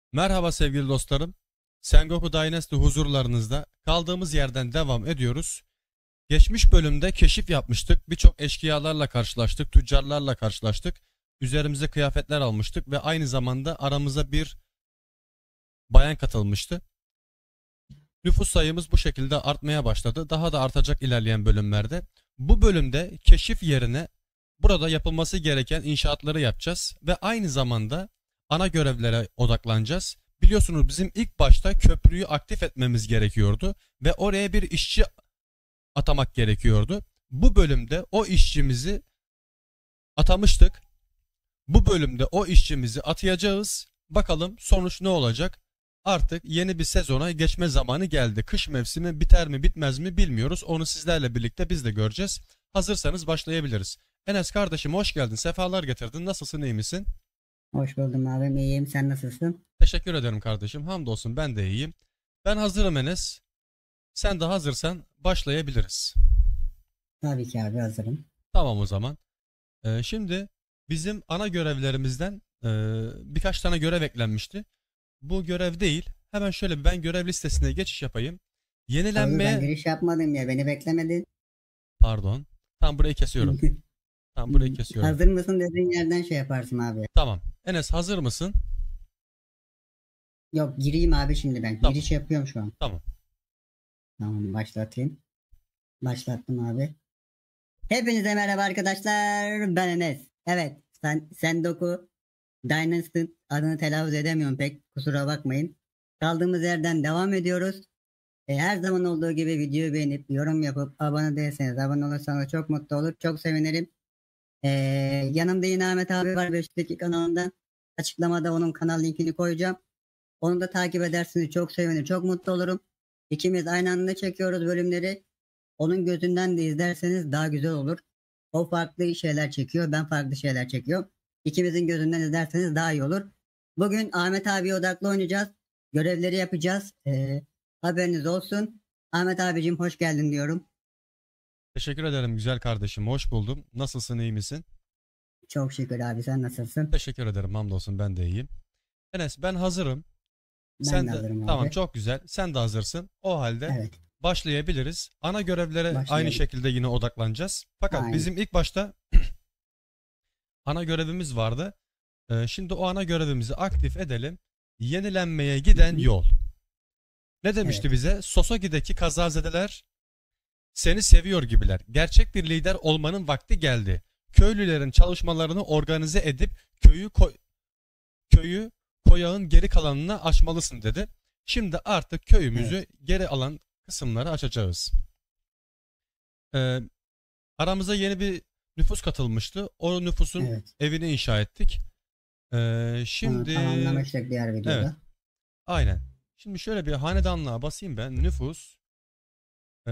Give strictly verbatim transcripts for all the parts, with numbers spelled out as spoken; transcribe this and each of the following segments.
Merhaba sevgili dostlarım. Sengoku Dynasty huzurlarınızda kaldığımız yerden devam ediyoruz. Geçmiş bölümde keşif yapmıştık. Birçok eşkıyalarla karşılaştık, tüccarlarla karşılaştık. Üzerimize kıyafetler almıştık ve aynı zamanda aramıza bir bayan katılmıştı. Nüfus sayımız bu şekilde artmaya başladı. Daha da artacak ilerleyen bölümlerde. Bu bölümde keşif yerine burada yapılması gereken inşaatları yapacağız ve aynı zamanda ana görevlere odaklanacağız. Biliyorsunuz bizim ilk başta köprüyü aktif etmemiz gerekiyordu ve oraya bir işçi atamak gerekiyordu. Bu bölümde o işçimizi atamıştık. Bu bölümde o işçimizi atayacağız. Bakalım sonuç ne olacak? Artık yeni bir sezona geçme zamanı geldi. Kış mevsimi biter mi bitmez mi bilmiyoruz. Onu sizlerle birlikte biz de göreceğiz. Hazırsanız başlayabiliriz. Enes kardeşim hoş geldin. Sefalar getirdin. Nasılsın, iyi misin? Hoş buldum abim. İyiyim. Sen nasılsın? Teşekkür ederim kardeşim. Hamdolsun ben de iyiyim. Ben hazırım Enes. Sen de hazırsan başlayabiliriz. Tabii ki abi hazırım. Tamam o zaman. Ee, şimdi bizim ana görevlerimizden e, birkaç tane görev eklenmişti. Bu görev değil. Hemen şöyle bir ben görev listesine geçiş yapayım. Abi ben Yenilenmeye... giriş yapmadım ya. Beni beklemedin. Pardon. Tam burayı kesiyorum. Tam burayı kesiyorum. Hazır mısın dediğin yerden şey yaparsın abi. Tamam. Enes hazır mısın? Yok gireyim abi şimdi ben. Tamam. Giriş yapıyorum şu an. Tamam. Tamam başlatayım. Başlattım abi. Hepinize merhaba arkadaşlar. Ben Enes. Evet. Sen, Sendoku Dynasty adını telaffuz edemiyorum pek. Kusura bakmayın. Kaldığımız yerden devam ediyoruz. E, her zaman olduğu gibi videoyu beğenip yorum yapıp abone değilseniz abone olursanız çok mutlu olur. Çok sevinirim. E, yanımda yine Ahmet abi var Beşiktaş'taki kanalında. Açıklamada onun kanal linkini koyacağım. Onu da takip edersiniz. Çok sevinirim. Çok mutlu olurum. İkimiz aynı anda çekiyoruz bölümleri. Onun gözünden de izlerseniz daha güzel olur. O farklı şeyler çekiyor. Ben farklı şeyler çekiyorum. İkimizin gözünden izlerseniz daha iyi olur. Bugün Ahmet abiye odaklı oynayacağız. Görevleri yapacağız. E, haberiniz olsun. Ahmet abicim hoş geldin diyorum. Teşekkür ederim güzel kardeşim. Hoş buldum. Nasılsın, iyi misin? Çok şükür abi sen nasılsın? Teşekkür ederim. Hamdolsun ben de iyiyim. Enes ben hazırım. Ben Sen de de hazırım tamam, abi. çok güzel. Sen de hazırsın. O halde Evet başlayabiliriz. Ana görevlere aynı başlayalım. şekilde yine odaklanacağız. Fakat Aynen. bizim ilk başta ana görevimiz vardı. Ee, şimdi o ana görevimizi aktif edelim. Yenilenmeye giden yol. Ne demişti Evet. bize? Sosogi'deki kazazedeler seni seviyor gibiler. Gerçek bir lider olmanın vakti geldi. Köylülerin çalışmalarını organize edip köyü koy köyü koyağın geri kalanına açmalısın dedi. Şimdi artık köyümüzü Evet. geri alan kısımları açacağız. Ee, aramıza yeni bir nüfus katılmıştı. O nüfusun Evet. evini inşa ettik. Ee, Onu şimdi tamamlamıştık diğer evet, videoda. aynen. Şimdi şöyle bir hanedanlığa basayım ben. Nüfus. Ee,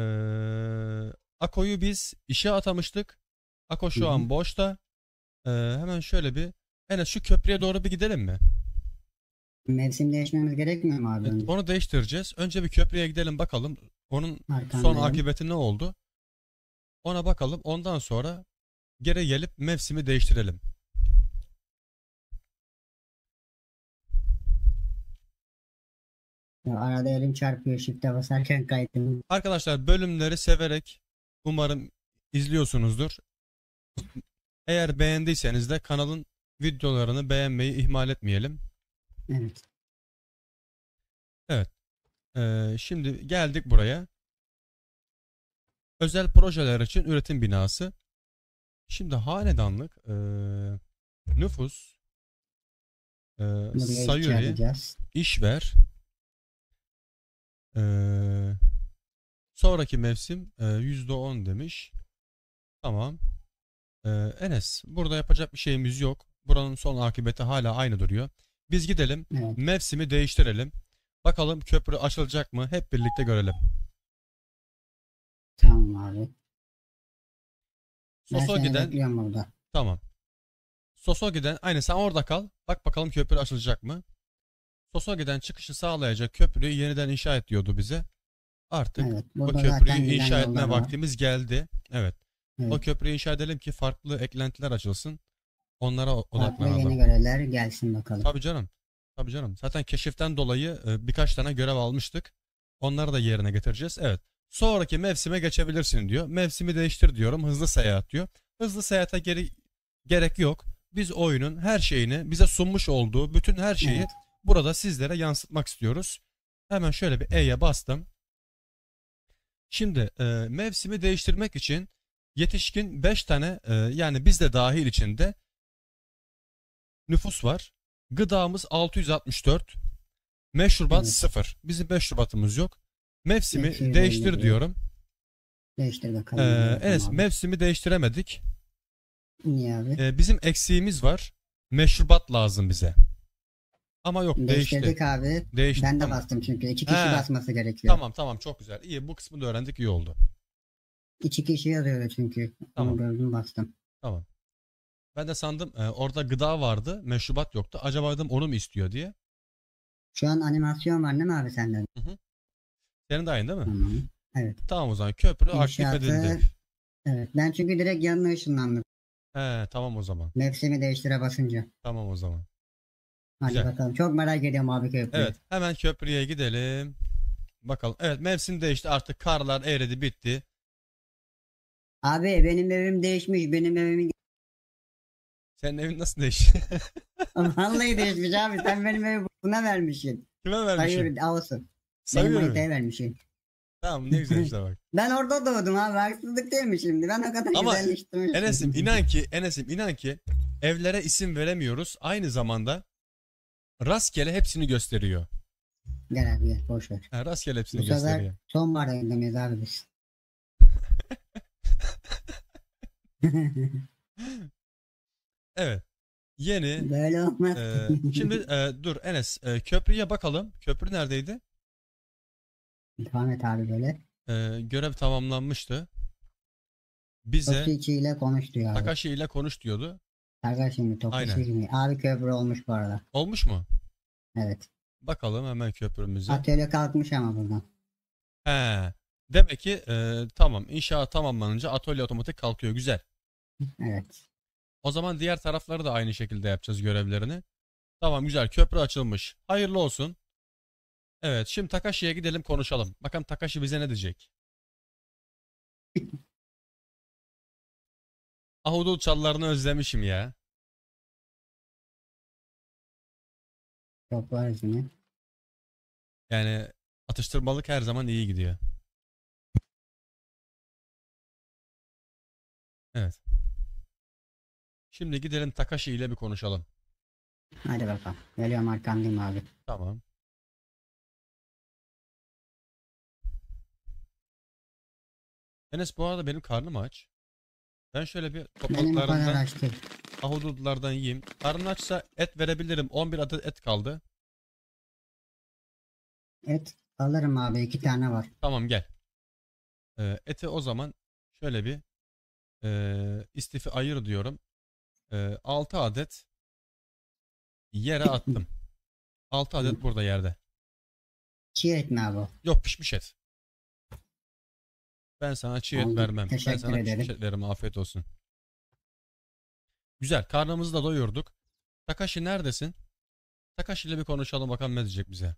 Ako'yu biz işe atamıştık. Ako Hı şu hı. an boşta. Ee, hemen şöyle bir Enes şu köprüye doğru bir gidelim mi? Mevsim değişmemiz gerekmiyor mu abi Evet, önce? onu değiştireceğiz. Önce bir köprüye gidelim bakalım. Onun son Arkandayım. akıbeti ne oldu? Ona bakalım. Ondan sonra geri gelip mevsimi değiştirelim. Ya arada elim çarpıyor shift'e basarken kaydım. Arkadaşlar bölümleri severek umarım izliyorsunuzdur. Eğer beğendiyseniz de kanalın videolarını beğenmeyi ihmal etmeyelim. Evet. Evet. Ee, şimdi geldik buraya. Özel projeler için üretim binası. Şimdi hanedanlık, e, nüfus, e, Buraya işçi sayuri, arayacağız. işver, e, sonraki mevsim e, yüzde on demiş. Tamam. E, Enes, burada yapacak bir şeyimiz yok. Buranın son akıbeti hala aynı duruyor. Biz gidelim, Evet. mevsimi değiştirelim. Bakalım köprü açılacak mı? Hep birlikte görelim. Tamam abi. Ben Soso seni giden, bekliyorum burada. tamam. Soso giden, aynı sen orada kal. Bak bakalım köprü açılacak mı? Soso giden çıkışı sağlayacak köprüyü yeniden inşa et diyordu bize. Artık Evet. o Burada köprüyü zaten giden inşa etme yollar var. vaktimiz geldi. Evet. O Evet. köprüyü inşa edelim ki farklı eklentiler açılsın. Onlara Farklı odaklanalım. yeni görevler gelsin bakalım. Tabii canım. Tabii canım. Zaten keşiften dolayı e, birkaç tane görev almıştık. Onları da yerine getireceğiz. Evet. Sonraki mevsime geçebilirsin diyor. Mevsimi değiştir diyorum. Hızlı seyahat diyor. Hızlı seyahate geri, gerek yok. Biz oyunun her şeyini, bize sunmuş olduğu bütün her şeyi Evet. burada sizlere yansıtmak istiyoruz. Hemen şöyle bir E'ye bastım. Şimdi e, mevsimi değiştirmek için yetişkin beş tane e, yani biz de dahil içinde nüfus var. Gıdamız altı yüz altmış dört. Meşrubat Evet. sıfır. Bizim meşrubatımız yok. Mevsimi Eksi yüz değiştir elli diyorum. Değiştir bakalım. Ee, Hadi bakalım Enes abi. mevsimi değiştiremedik. Niye abi? Ee, bizim eksiğimiz var. Meşrubat lazım bize. Ama yok değişti. Değiştirdik abi. Değişti. Ben de Tamam. bastım çünkü. iki kişi He. basması gerekiyor. Tamam tamam çok güzel. İyi bu kısmı da öğrendik iyi oldu. İki kişi yazıyordu çünkü. Tamam. Onu gördüm bastım. Tamam. Ben de sandım e, orada gıda vardı. Meşrubat yoktu. Acaba dedim onu mu istiyor diye. Şu an animasyon var değil mi abi senden? Hı hı. Senin de aynı değil mi? Tamam. Evet. Tamam o zaman köprü aktif İnşaatı. edildi. Evet. Ben çünkü direkt yanına ışınlandım. He tamam o zaman. Mevsimi değiştire basınca. Tamam o zaman. Hadi Güzel. bakalım. Çok merak ediyorum abi köprüyü. Evet hemen köprüye gidelim. Bakalım. Evet mevsim değişti artık karlar eridi bitti. Abi benim evim değişmiş. Benim evimi Senin evin nasıl değişti? vallahi değişmiş abi. Sen benim evi buna vermişsin. Kime vermişim? Sayıyor olsun. Benim Sayıyorum. manitaya vermişsin. Tamam ne güzel işte bak. Ben orada doğdum abi. Haksızlık değil mi şimdi? Ben o kadar Ama güzelleştirmişim. Enes'im inan ki Enes'im inan ki evlere isim veremiyoruz. Aynı zamanda rastgele hepsini gösteriyor. Gel abi gel. Boş ver. Ha, rastgele Bu hepsini sefer gösteriyor. sonbahar ayında mıyız abi biz? Evet. Yeni. Böyle olmaz. e, şimdi e, dur Enes e, köprüye bakalım. Köprü neredeydi? Devam et abi böyle. E, görev tamamlanmıştı. Bize Tokichi ile konuş diyor abi. Takashi ile konuş diyordu. Takashi mi? Aynen. Tokichi mi? Abi köprü olmuş bu arada. Olmuş mu? Evet. Bakalım hemen köprümüze. Atölye kalkmış ama buradan. He. Demek ki e, tamam inşaat tamamlanınca atölye otomatik kalkıyor. Güzel. Evet. O zaman diğer tarafları da aynı şekilde yapacağız görevlerini. Tamam güzel köprü açılmış. Hayırlı olsun. Evet şimdi Takashi'ye gidelim konuşalım. Bakalım Takashi bize ne diyecek? Ahudut çallarını özlemişim ya. Toplar izini. Yani atıştırmalık her zaman iyi gidiyor. Evet. Şimdi gidelim Takashi ile bir konuşalım. Hadi bakalım. Geliyorum arkandayım abi. Tamam. Enes bu arada benim karnım aç. Ben şöyle bir Benim o kadar topraklarından aç değil. ahududlardan yiyeyim. Karnın açsa et verebilirim. on bir adet et kaldı. Et alırım abi. iki tane var. Tamam gel. Ee, eti o zaman şöyle bir e, istifi ayır diyorum. E, altı adet yere attım. altı adet burada yerde. Çiğ et mi abi o? Yok pişmiş et. Ben sana çiğ et Oldu. vermem. Ben Teşekkür sana ederim. pişmiş et veririm. Afiyet olsun. Güzel. Karnımızı da doyurduk. Takashi neredesin? Takashi ile bir konuşalım bakalım ne diyecek bize.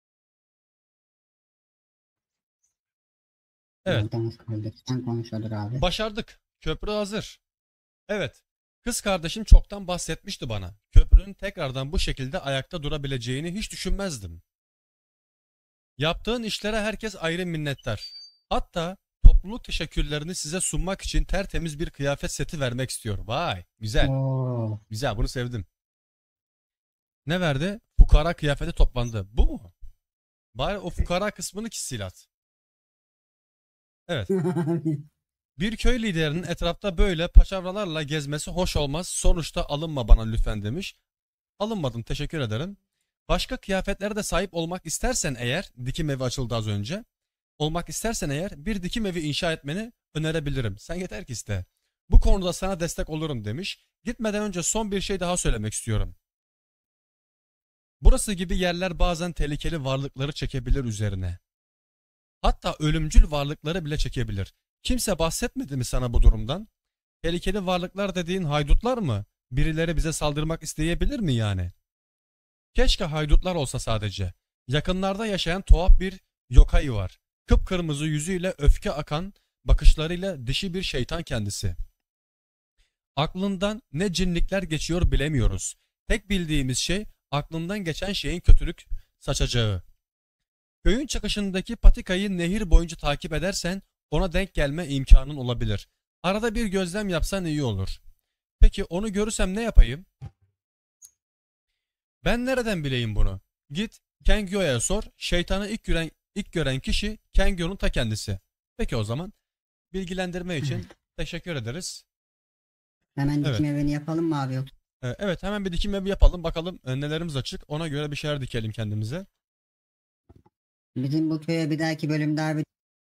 Evet. Yoldan kaldık. Sen konuş olur abi. Başardık. Köprü hazır. Evet. Kız kardeşim çoktan bahsetmişti bana. Köprünün tekrardan bu şekilde ayakta durabileceğini hiç düşünmezdim. Yaptığın işlere herkes ayrı minnettar. Hatta topluluk teşekkürlerini size sunmak için tertemiz bir kıyafet seti vermek istiyor. Vay, güzel. Oo. Güzel, bunu sevdim. Ne verdi? Fukara kıyafeti toplandı. Bu mu? Bari o fukara kısmını kisilat. Evet. Bir köy liderinin etrafta böyle paçavralarla gezmesi hoş olmaz. Sonuçta alınma bana lütfen demiş. Alınmadım, teşekkür ederim. Başka kıyafetlere de sahip olmak istersen eğer, dikim evi açıldı az önce. Olmak istersen eğer bir dikim evi inşa etmeni önerebilirim. Sen yeter ki iste. Bu konuda sana destek olurum demiş. Gitmeden önce son bir şey daha söylemek istiyorum. Burası gibi yerler bazen tehlikeli varlıkları çekebilir üzerine. Hatta ölümcül varlıkları bile çekebilir. Kimse bahsetmedi mi sana bu durumdan? Tehlikeli varlıklar dediğin haydutlar mı? Birileri bize saldırmak isteyebilir mi yani? Keşke haydutlar olsa sadece. Yakınlarda yaşayan tuhaf bir yokai var. Kıpkırmızı yüzüyle öfke akan bakışlarıyla dişi bir şeytan kendisi. Aklından ne cinlikler geçiyor bilemiyoruz. Tek bildiğimiz şey aklından geçen şeyin kötülük saçacağı. Köyün çıkışındaki patikayı nehir boyunca takip edersen ona denk gelme imkanın olabilir. Arada bir gözlem yapsan iyi olur. Peki onu görürsem ne yapayım? Ben nereden bileyim bunu? Git Kengyo'ya sor. Şeytanı ilk gören, ilk gören kişi Kengyo'nun ta kendisi. Peki o zaman bilgilendirme için teşekkür ederiz. Hemen dikim Evet. evini yapalım mı abi yoksa? Ee, Evet, hemen bir dikim evi yapalım bakalım e, nelerimiz açık. Ona göre bir şeyler dikelim kendimize. Bizim bu köye bir dahaki bölümde abi.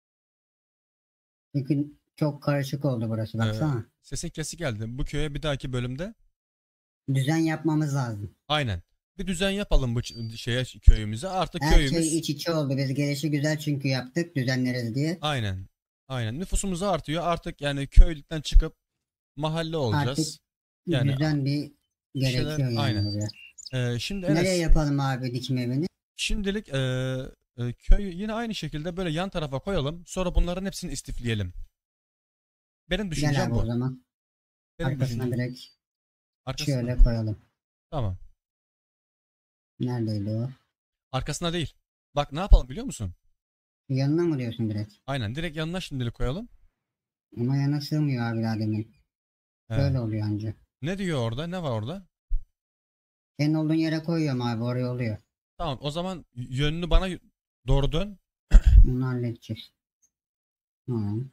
Çünkü çok karışık oldu burası Ee, baksana. Sesin kesik geldi. Bu köye bir dahaki bölümde Düzen yapmamız lazım. aynen bir düzen yapalım bu ç- şeye köyümüze. Artık Her köyümüz şey iç içe oldu. Biz gelişi güzel çünkü yaptık düzenleriz diye. aynen aynen nüfusumuz artıyor. Artık yani köylükten çıkıp mahalle olacağız. Artık Yani düzen bir bir şeyler gerekiyor yani aynen. buraya. Ee, şimdi Nereye Enes yapalım abi dikim evini? şimdilik e, e, köyü yine aynı şekilde böyle yan tarafa koyalım. Sonra bunların hepsini istifleyelim. Benim Gel düşüncem abi bu. o zaman. Benim Arkasına düşüncem. direkt Arkasına. şöyle koyalım. Tamam. Neredeydi o? Arkasına değil. Bak ne yapalım biliyor musun? Yanına mı diyorsun direkt? Aynen direkt yanına şimdilik koyalım. Ama yana sığmıyor abi daha demin. He. Böyle oluyor anca. Ne diyor orada? Ne var orada? Senin olduğun yere koyuyorum abi oraya oluyor. Tamam o zaman yönünü bana doğru dön. Onu halledeceğiz. Tamam.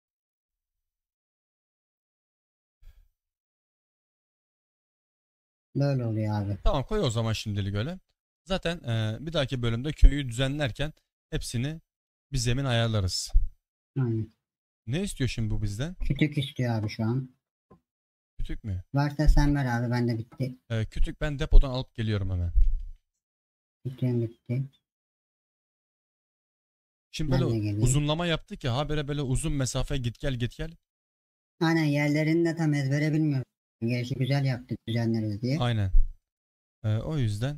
Böyle oluyor abi. Tamam koy o zaman şimdilik öyle. Zaten e, bir dahaki bölümde köyü düzenlerken hepsini bir zemin ayarlarız. Aynen. Ne istiyor şimdi bu bizden? Kütük istiyor abi şu an. Kütük mü? Varsa sen ver abi bende bitti. E, kütük ben depodan alıp geliyorum hemen. Kütüğüm bitti. Şimdi Ben böyle de geleyim. uzunlama yaptık ya habere böyle uzun mesafe git gel git gel. Aynen yerlerini de tam ezbere bilmiyorum. Gerçi güzel yaptık düzenleriz diye. Aynen. E, o yüzden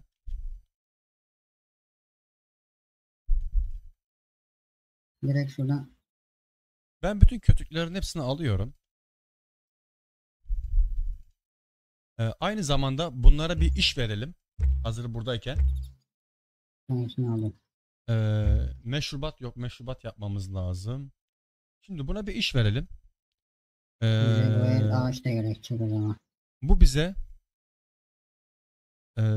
Direkt şuradan ben bütün kötüklerin hepsini alıyorum. E, aynı zamanda bunlara bir iş verelim. Hazır buradayken. tanesini aldım. E, meşrubat yok. Meşrubat yapmamız lazım. Şimdi buna bir iş verelim. E, Bize bu el ağaç da gerekecek o zaman. bu bize e,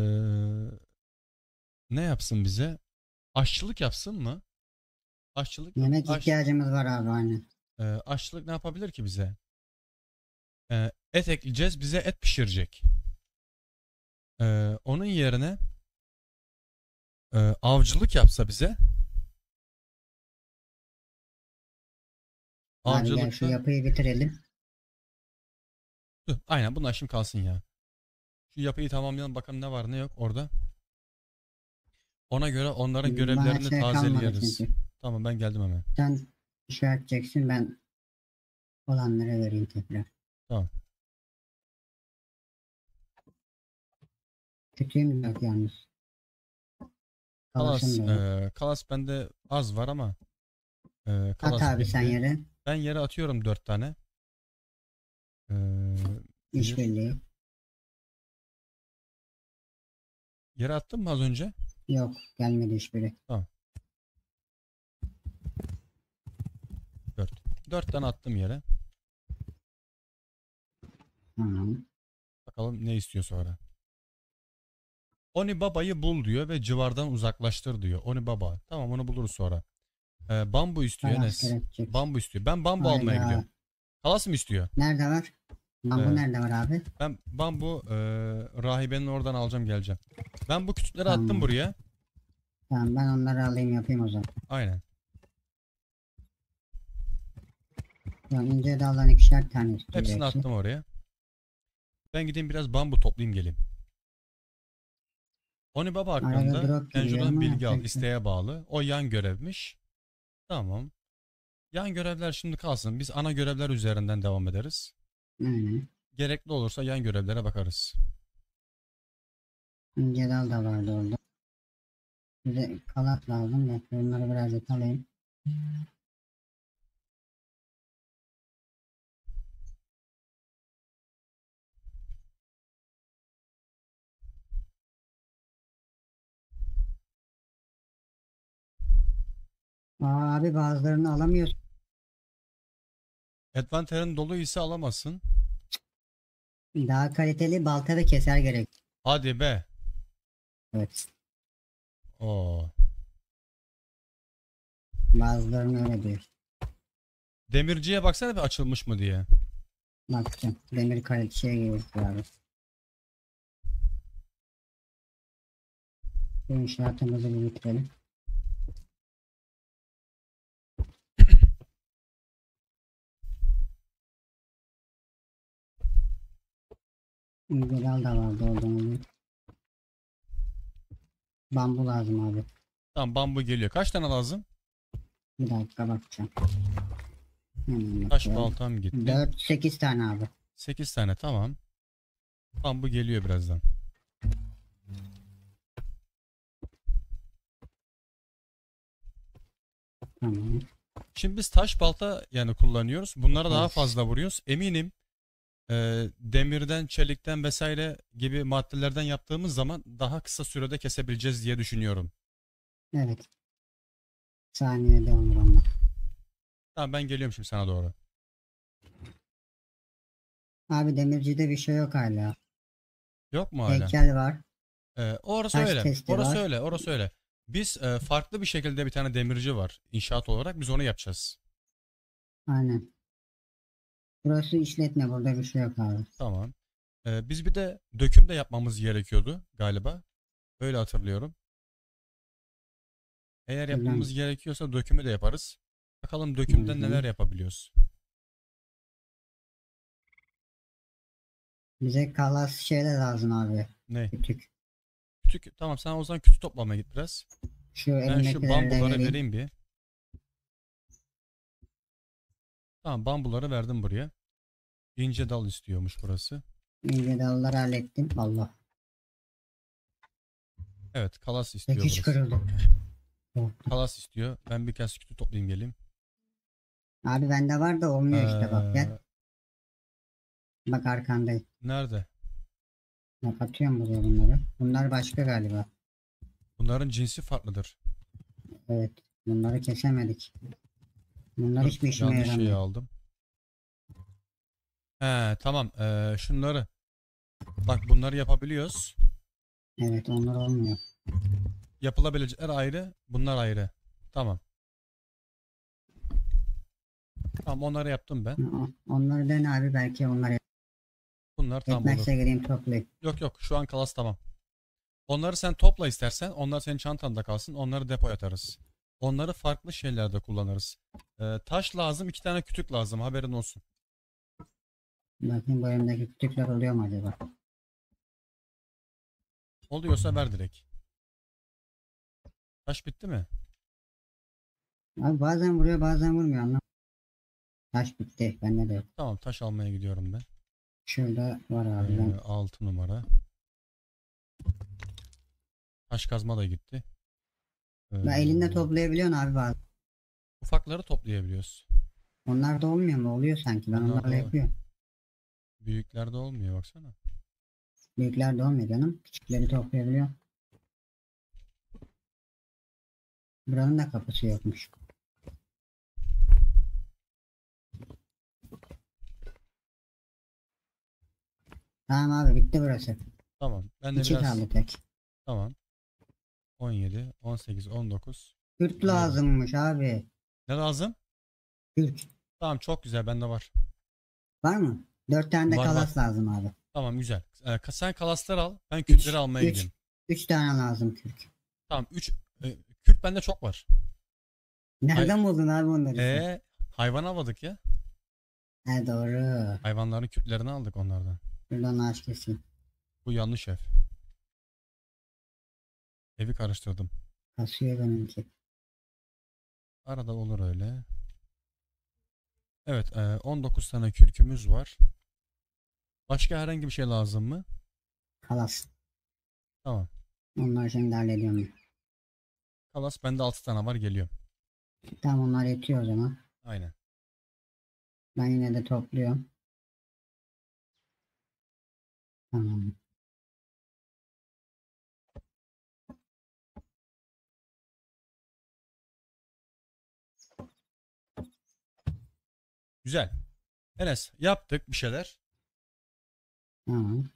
ne yapsın bize? Aşçılık yapsın mı? Aşçılık yok. Yemek Aş, ihtiyacımız var abi aynen. e, aşçılık ne yapabilir ki bize? E, et ekleyeceğiz. Bize et pişirecek. E, onun yerine e, avcılık yapsa bize. Abi gel şu Avcılıkta. yapıyı bitirelim. Dur, aynen bunlar şimdi kalsın ya. Şu yapıyı tamamlayalım bakalım ne var ne yok orada. Ona göre onların Bana görevlerini şey kalmadı tazeleyeriz. çünkü. Tamam ben geldim hemen. Sen işaretleyeceksin ben olanlara vereyim tekrar. Tamam. Kütüğüm yok yalnız. Kalas, Kalasım da yok. e, kalas bende az var ama e, At kalas abi sen bitti. yere. Ben yere atıyorum dört tane. E, bir, İşbirliği. yere attım mı az önce? Yok gelmedi hiçbiri. Dört. Dört tane attım yere. Tamam. Bakalım ne istiyor sonra. Oni Baba'yı bul diyor ve civardan uzaklaştır diyor. Oni Baba. Tamam onu buluruz sonra. E, bambu istiyor Kalas Enes. gerekecek. Bambu istiyor. Ben bambu almaya Hayda. gidiyorum. Kalas mı istiyor? Nerede var? Bambu Evet. nerede var abi? Ben bambu e, rahibenin oradan alacağım geleceğim. Ben bu kütükleri attım Tamam. buraya. Tamam ben onları alayım yapayım o zaman. Aynen. Ya ince daldan ikişer tane istiyor. Hepsini hepsi. attım oraya. Ben gideyim biraz bambu toplayayım geleyim. Oni Baba Arada hakkında drop geliyor Kenju'dan ama bilgi al. yapacak bir- İsteğe bağlı. O yan görevmiş. Tamam. Yan görevler şimdi kalsın. Biz ana görevler üzerinden devam ederiz. Aynen. Gerekli olursa yan görevlere bakarız. İnce dal da vardı orada. Bize kalat lazım da bunları birazcık alayım. Aa, abi bazılarını alamıyorsun. Advantage'ın dolu ise alamazsın. Daha kaliteli balta ve keser gerek. Hadi be. Evet. Oo. Bazılarını öyle diyor. Demirciye baksana bir açılmış mı diye. Bakacağım. Demir kalite şey gibi abi. Bu inşaatımızı bir bitirelim. İlgili da vardı oradan. Bambu lazım abi. Tamam, bambu geliyor. Kaç tane lazım? Bir dakika bakacağım. Hemen Taş bakıyorum. baltam gitti. dört sekiz tane abi. sekiz tane, tamam. Bambu geliyor birazdan. Tamam. Şimdi biz taş balta yani kullanıyoruz. Bunlara daha Evet. fazla vuruyoruz. Eminim e, demirden, çelikten vesaire gibi maddelerden yaptığımız zaman daha kısa sürede kesebileceğiz diye düşünüyorum. Evet. Saniyede olur onlar. Tamam, ben geliyorum şimdi sana doğru. Abi demircide bir şey yok hala. Yok mu hala? Heykel var. Ee, orası Taş öyle. testi Orası var. öyle. Orası öyle. Biz e, farklı bir şekilde bir tane demirci var inşaat olarak. Biz onu yapacağız. Aynen. Burası işletme. Burada bir şey yok abi. Tamam. Ee, biz bir de döküm de yapmamız gerekiyordu galiba. Öyle hatırlıyorum. Eğer Buradan. yapmamız gerekiyorsa dökümü de yaparız. Bakalım dökümden Hı hı. neler yapabiliyoruz. Bize kalas şeyler lazım abi. Ne? Kütük. Kütük. Tamam, sen o zaman kütük toplamaya git biraz. Şu Ben şu elindekileri de bambuları vereyim. vereyim bir. Tamam, bambuları verdim buraya. İnce dal istiyormuş burası. İnce dalları hallettim. Allah. Evet, kalas istiyor Sekiz burası. kırıldı. Kalas istiyor. Ben birkaç kütük toplayayım geleyim. Abi bende var da olmuyor işte bak gel. Ee, Bak arkandayım. Nerede? Bak atıyorum buraya bunları. Bunlar başka galiba. Bunların cinsi farklıdır. Evet. Bunları kesemedik. Bunlar Dur, hiçbir işime yanlış şeyi yaramıyor. aldım. He, tamam. Ee, şunları. Bak, bunları yapabiliyoruz. Evet onlar olmuyor. Yapılabilecekler ayrı. Bunlar ayrı. Tamam. Tamam, onları yaptım ben. O- Onları dene abi belki onlar Bunlar tam olur. yetmezse gireyim toplayayım. Yok yok, şu an kalas tamam. Onları sen topla istersen. Onlar senin çantanda kalsın. Onları depoya atarız. Onları farklı şeylerde kullanırız. Ee, taş lazım. iki tane kütük lazım. Haberin olsun. Bakayım bu elimdeki kütükler oluyor mu acaba? Oluyorsa ver direkt. Taş bitti mi? Abi bazen vuruyor bazen vurmuyor anlam. Taş bitti. Bende de yok. Tamam, taş almaya gidiyorum ben. Şurada var abi ben. Ee, altı numara. Taş kazma da gitti. Ee, Ben elinde toplayabiliyorsun abi bazen. ufakları toplayabiliyoruz. Onlar da olmuyor mu? Oluyor sanki. Ben Onlar onlarla da yapıyorum. büyüklerde olmuyor, baksana. Büyükler de olmuyor canım. Küçükleri toplayabiliyor. Buranın da kapısı yokmuş. Tamam abi bitti burası. Tamam. Ben de İçi biraz kaldı tek. tamam. on yedi, on sekiz, on dokuz. Kürt yirmi. lazımmış abi. Ne lazım? Kürt. Tamam, çok güzel, bende var. Var mı? Dört tane de Var, var. kalas lazım abi. Tamam, güzel. Ee, ka- sen kalasları al. Ben Üç, kütleri almaya üç, gideyim. üç tane lazım kürk. Tamam, üç. E, kürt bende çok var. Nereden buldun abi onları? sen? Ee, hayvan almadık ya. He doğru. Hayvanların kürtlerini aldık onlardan. Şuradan ağaç keseyim. Bu yanlış ev. Evi karıştırdım. Kasıyor benimki. Arada olur öyle. Evet, e, on dokuz tane kürkümüz var. Başka herhangi bir şey lazım mı? Kalas. Tamam. Onları şimdi hallediyorum ben. Kalas bende altı tane var, geliyorum. Tamam onlar yetiyor o zaman. Aynen. Ben yine de topluyorum. Tamam. Güzel. Enes, yaptık bir şeyler. Tamam.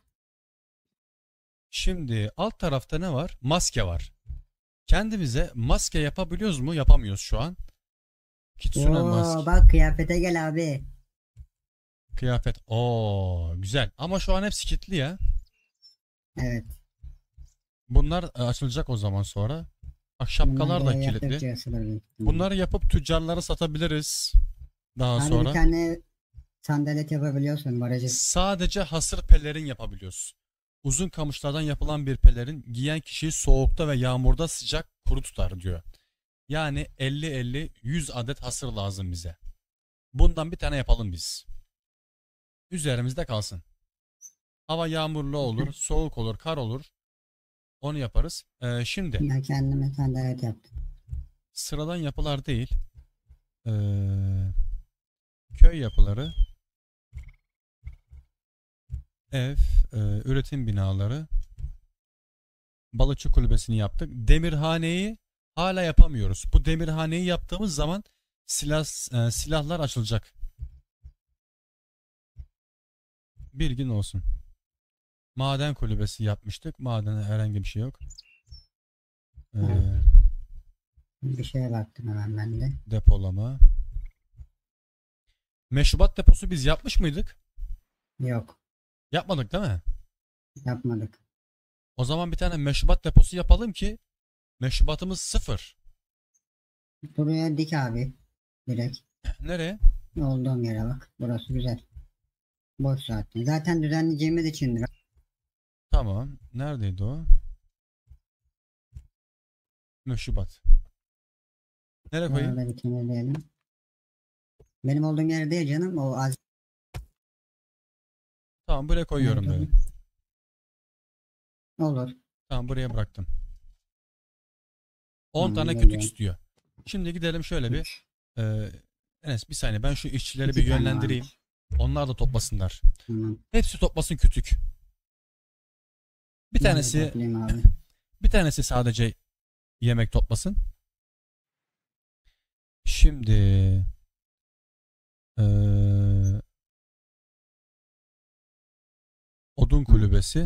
Şimdi alt tarafta ne var? Maske var. Kendimize maske yapabiliyoruz mu? Yapamıyoruz şu an. Kitsune Oo maske. bak kıyafete gel abi. Kıyafet. Oo, güzel. Ama şu an hepsi kilitli ya. Evet. Bunlar e, açılacak o zaman sonra. Bak, Bunlar şapkalar da görev kilitli. yaptıkça asılır büyük ihtimalle. Bunları yapıp tüccarlara satabiliriz daha Abi bir sonra. tane sandalet yapabiliyorsun barajı. Sadece hasır pelerin yapabiliyoruz. Uzun kamışlardan yapılan bir pelerin giyen kişiyi soğukta ve yağmurda sıcak kuru tutar diyor. Yani elli elli yüz adet hasır lazım bize. Bundan bir tane yapalım biz. Üzerimizde kalsın. Hava yağmurlu olur, soğuk olur, kar olur. Onu yaparız. Ee, şimdi Ben kendime sandalet yaptım. sıradan yapılar değil. Ee, köy yapıları, ev, e, üretim binaları, balıkçı kulübesini yaptık. Demirhaneyi hala yapamıyoruz. Bu demirhaneyi yaptığımız zaman silah e, silahlar açılacak. Bilgin olsun. Maden kulübesi yapmıştık. Madene herhangi bir şey yok. Ee, Evet. Bir şeye baktım hemen ben de. depolama. Meşrubat deposu biz yapmış mıydık? Yok. Yapmadık değil mi? Yapmadık. O zaman bir tane meşrubat deposu yapalım ki meşrubatımız sıfır. Buraya dik abi. Direkt. Nereye? Olduğum yere bak. Burası güzel. Boş zaten. Zaten düzenleyeceğimiz içindir. Tamam. Neredeydi o? Meşrubat. Nereye koyayım? Orada bir temizleyelim. Benim olduğum yer değil canım. O az. Tamam, buraya koyuyorum Nerede böyle. o? Olur. Tamam, buraya bıraktım. on Tamam, tane kütük geliyorum. istiyor. Şimdi gidelim şöyle bir. Üç. E, Enes bir saniye, ben şu işçileri İki bir tane yönlendireyim. varmış. Onlar da toplasınlar. Tamam. Hepsi toplasın kütük. Bir Ben de tanesi toplayayım abi. bir tanesi sadece yemek toplasın. Şimdi eee, odun kulübesi.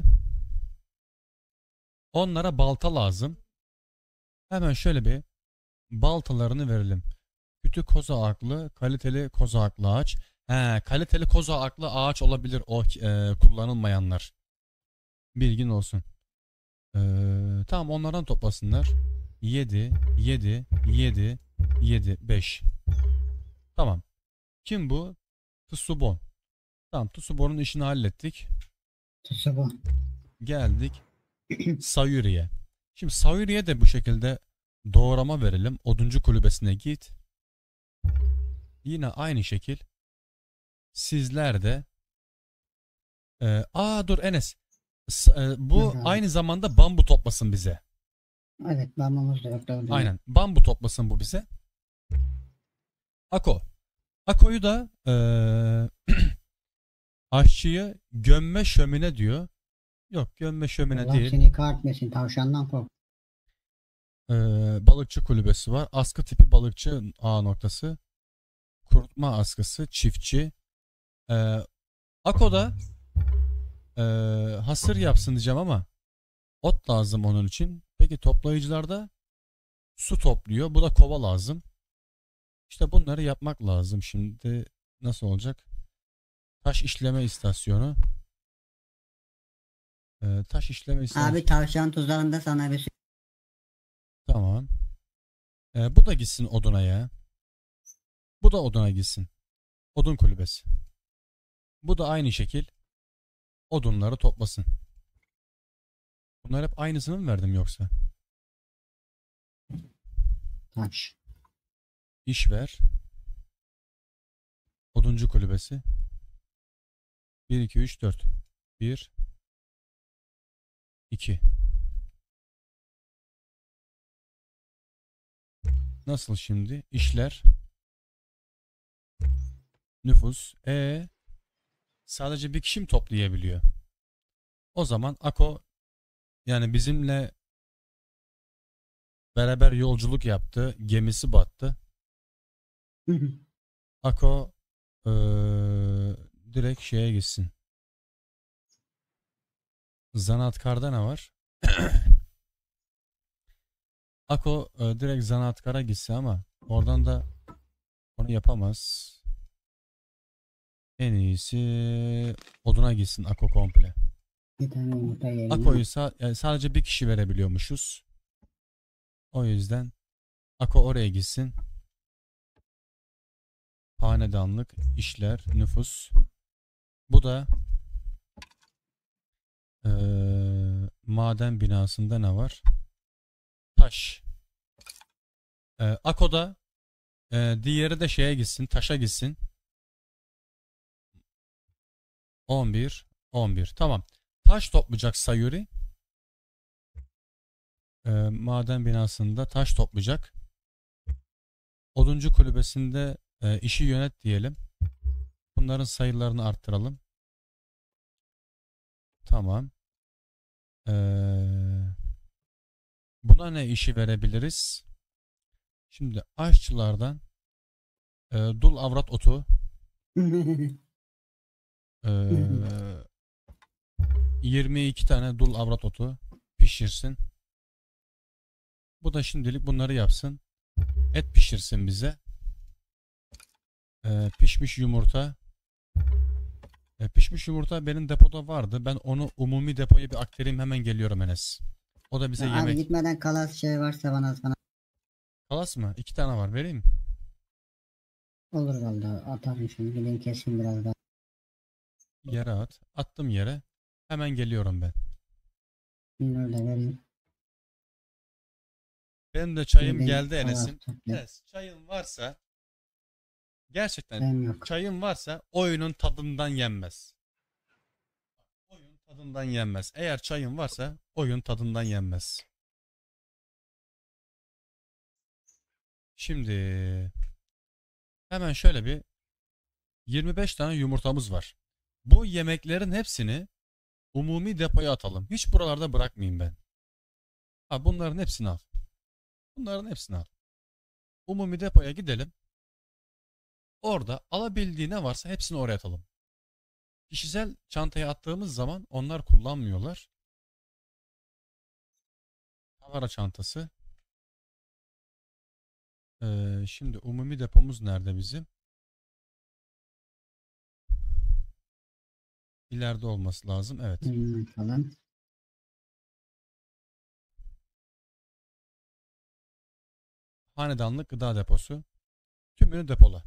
Onlara balta lazım. Hemen şöyle bir baltalarını verelim. Kütük kozalaklı, kaliteli kozalaklı ağaç. He, kaliteli kozalaklı ağaç olabilir o eee, kullanılmayanlar. Bilgin olsun. Eee, tamam, onlardan toplasınlar. yedi, yedi, yedi, yedi, beş. Tamam. Kim bu? Tsubon. Tamam, Tsubon'un işini hallettik. Tusu bu. Geldik Sayuri'ye. Şimdi Sayuri'ye de bu şekilde doğrama verelim. Oduncu kulübesine git. Yine aynı şekil. Sizler de Ee, aa dur Enes. S- e, bu Buyur abi. aynı zamanda bambu toplasın bize. Evet bambamız da yok. Doğru. Aynen. Bambu toplasın bu bize. Ako. Ako'yu da eee, aşçıyı gömme şömine diyor. Yok, gömme şömine Allah değil. seni kahretmesin. Tavşandan kork. Ee, balıkçı kulübesi var. Askı tipi balıkçı A noktası. Kurutma askısı, çiftçi. Ee, Ako'da ee, hasır yapsın diyeceğim ama ot lazım onun için. Peki toplayıcılarda su topluyor. Bu da kova lazım. İşte bunları yapmak lazım. Şimdi nasıl olacak? Taş işleme istasyonu. Ee, taş işleme istasyonu. Abi tavşan tuzağında sana bir şey. Tamam. Ee, bu da gitsin oduna ya. Bu da oduna gitsin. Odun kulübesi. Bu da aynı şekil odunları toplasın. Bunlar hep aynısını mı verdim yoksa? Taş. İş ver. Oduncu kulübesi. bir, iki, üç, dört. bir, iki. Nasıl şimdi? İşler. Nüfus. E sadece bir kişi mi toplayabiliyor? O zaman Ako yani bizimle beraber yolculuk yaptı. Gemisi battı. Ako eee, direkt şeye gitsin. Zanaatkarda ne var? Ako e, direkt zanaatkara gitse ama oradan da onu yapamaz. En iyisi oduna gitsin Ako komple. Bir tane yumurta yerine. Ako'yu sa- yani sadece bir kişi verebiliyormuşuz. O yüzden Ako oraya gitsin. Hanedanlık, işler, nüfus. Bu da eee, maden binasında ne var? Taş. Eee Ako'da eee, diğeri de şeye gitsin, taşa gitsin. on bir, on bir. Tamam. Taş toplayacak Sayuri. Eee, maden binasında taş toplayacak. Oduncu kulübesinde eee, işi yönet diyelim. Bunların sayılarını arttıralım. Tamam. Eee, buna ne işi verebiliriz? Şimdi aşçılardan eee, dul avrat otu, eee, yirmi iki tane dul avrat otu pişirsin. Bu da şimdilik bunları yapsın. Et pişirsin bize. Eee, pişmiş yumurta. Eee, pişmiş yumurta benim depoda vardı. Ben onu umumi depoya bir aktarayım, hemen geliyorum Enes. O da bize Ya abi yemek. gitmeden kalan şey varsa bana bana Kalas mı? İki tane var, vereyim mi? olur vallahi, atarım şimdi, gideyim keseyim biraz daha. Yere at. Attım yere. Hemen geliyorum ben. Minör de vereyim. Benim de çayım Gideyim, geldi kalan Enes'im. toplayayım. Enes, çayın varsa gerçekten Ben yok. çayın varsa oyunun tadından yenmez. Oyun tadından yenmez. Eğer çayın varsa oyun tadından yenmez. Şimdi hemen şöyle bir yirmi beş tane yumurtamız var. Bu yemeklerin hepsini umumi depoya atalım. Hiç buralarda bırakmayayım ben. Ha, bunların hepsini al. Bunların hepsini al. Umumi depoya gidelim. Orada alabildiği ne varsa hepsini oraya atalım. Kişisel çantaya attığımız zaman onlar kullanmıyorlar. Kamera çantası. Ee, şimdi umumi depomuz nerede bizim? İleride olması lazım. Evet. Hmm, falan. Hanedanlık gıda deposu. Tümünü depola.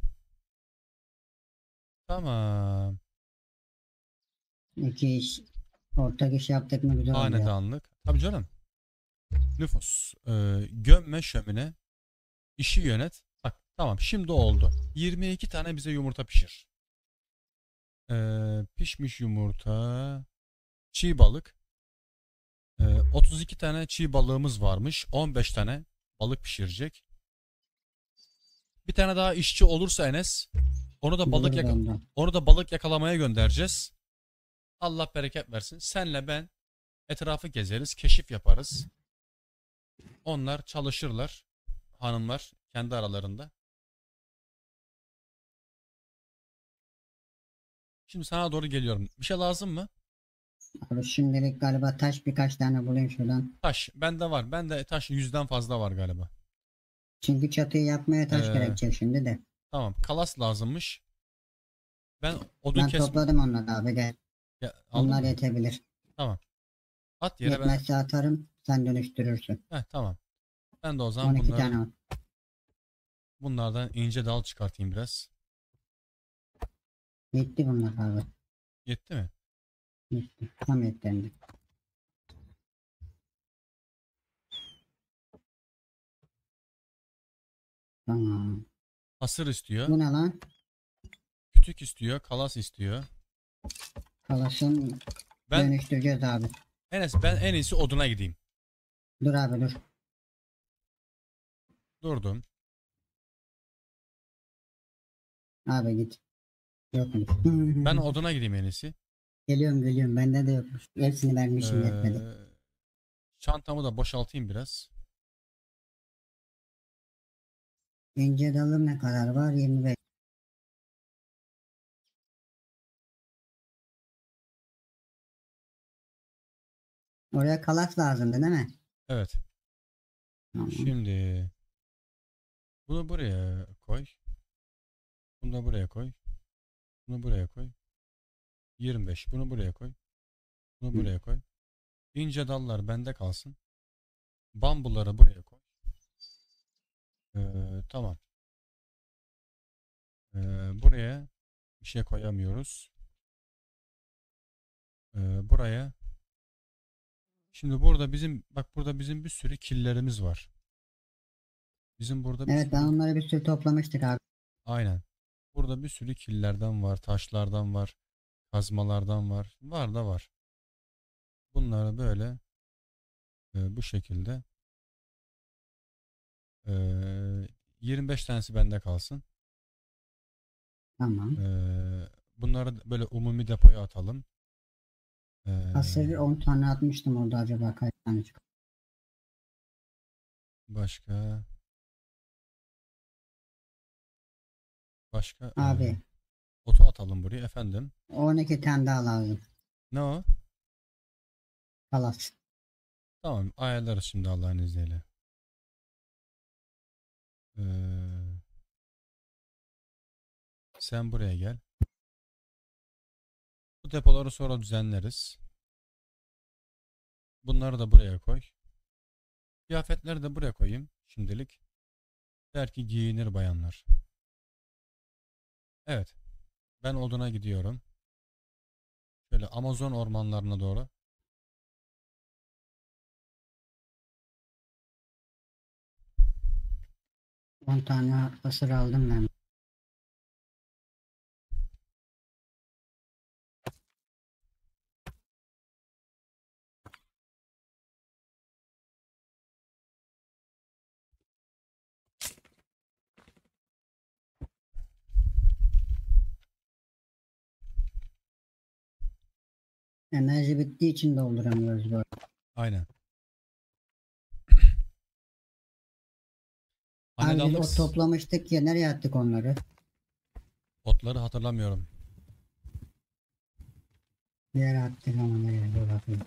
Tamam. İki iş. Ortak iş yaptık mı güzel oluyor. Hanedanlık. Tabii canım. Nüfus. Ee, gömme şömine. İşi yönet. Bak tamam, şimdi oldu. yirmi iki tane bize yumurta pişir. Ee, pişmiş yumurta. Çiğ balık. Ee, otuz iki tane çiğ balığımız varmış. on beş tane balık pişirecek. Bir tane daha işçi olursa Enes, onu da balık Olur yaka- vallahi. onu da balık yakalamaya göndereceğiz. Allah bereket versin. Senle ben etrafı gezeriz, keşif yaparız. Onlar çalışırlar. Hanımlar kendi aralarında. Şimdi sana doğru geliyorum. Bir şey lazım mı? Abi şimdilik galiba taş birkaç tane bulayım şuradan. Taş. Bende var. Bende taş yüzden fazla var galiba. Çünkü çatıyı yapmaya taş Ee, gerekecek şimdi de. Tamam. Kalas lazımmış. Ben odun Ben kes... topladım onları abi, gel. Ya, aldın Onlar mı? yetebilir. Tamam. At yere ben. Yetmezse atarım, sen dönüştürürsün. Heh, tamam. Ben de o zaman on iki bunları, tane var. bunlardan ince dal çıkartayım biraz. Yetti bunlar abi. Yetti mi? Yetti. Tam yetti hem de. Tamam. Hasır istiyor. Bu ne lan? Kütük istiyor. Kalas istiyor. Kalasın Ben dönüştüreceğiz abi. Enes, ben en iyisi oduna gideyim. Dur abi dur. Durdum. Abi git. Yokmuş. Ben oduna gideyim en iyisi. Geliyorum geliyorum. Bende de yokmuş. Hepsini vermişim yetmedi. Ee, çantamı da boşaltayım biraz. İnce dalım ne kadar var? yirmi beş. Oraya kalas lazımdı değil mi? Evet. Tamam. Şimdi bunu buraya koy. Bunu da buraya koy. Bunu buraya koy. yirmi beş. Bunu buraya koy. Bunu Hı. buraya koy. İnce dallar bende kalsın. Bambuları buraya koy. Ee, tamam. Ee, buraya bir şey koyamıyoruz. Ee, buraya. Şimdi burada bizim bak burada bizim bir sürü killerimiz var. Bizim burada bir Evet ben sürü onları bir sürü toplamıştık abi. aynen. Burada bir sürü killerden var, taşlardan var, kazmalardan var. Var da var. Bunları böyle e, bu şekilde e, yirmi beş tanesi bende kalsın. Tamam. E, bunları böyle umumi depoya atalım. E, Hasır on tane atmıştım orada, acaba kaç tane çıktı? başka başka e, Abi otu atalım buraya efendim. on iki tane daha lazım. Ne o? Kalas. Tamam ayarlarız şimdi Allah'ın izniyle. E, sen buraya gel. Bu depoları sonra düzenleriz. Bunları da buraya koy. Kıyafetleri de buraya koyayım şimdilik. Belki giyinir bayanlar. Evet. Ben oduna gidiyorum. Şöyle Amazon ormanlarına doğru. on tane hasır aldım ben. Enerji bittiği için dolduramıyoruz böyle. Aynen. Abi biz Hanedanlık ot toplamıştık ya, nereye attık onları? otları hatırlamıyorum. Bir yere attık ama nereye, dur bakayım.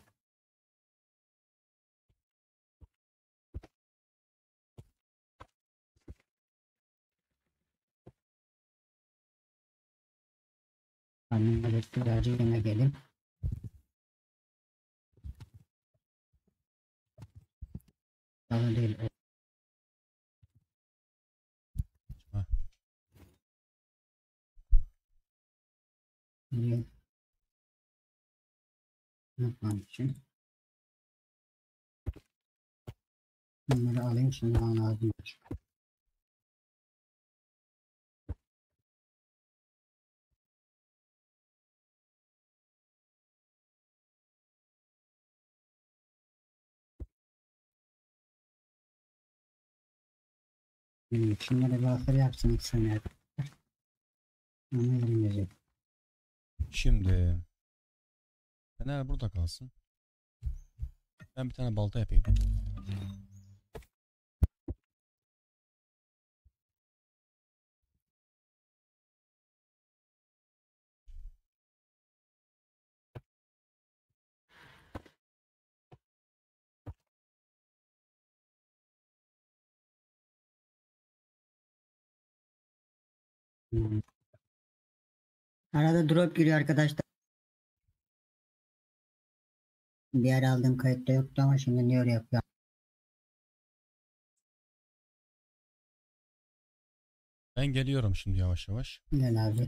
Annemle bekle, birazcık yine gelin. Yalan değil. o- Heh, Niye? Unutmamışım. Bunları alayım şimdi, bana lazım. Hmm, şunları bir hasır yapsın iki sene. Onu elimizde. Şimdi Fener burada kalsın. Ben bir tane balta yapayım. Hmm. Arada drop giriyor arkadaşlar. Bir ara aldığım kayıtta yoktu ama şimdi niye öyle yapıyor? Ben geliyorum şimdi yavaş yavaş. Gel abi.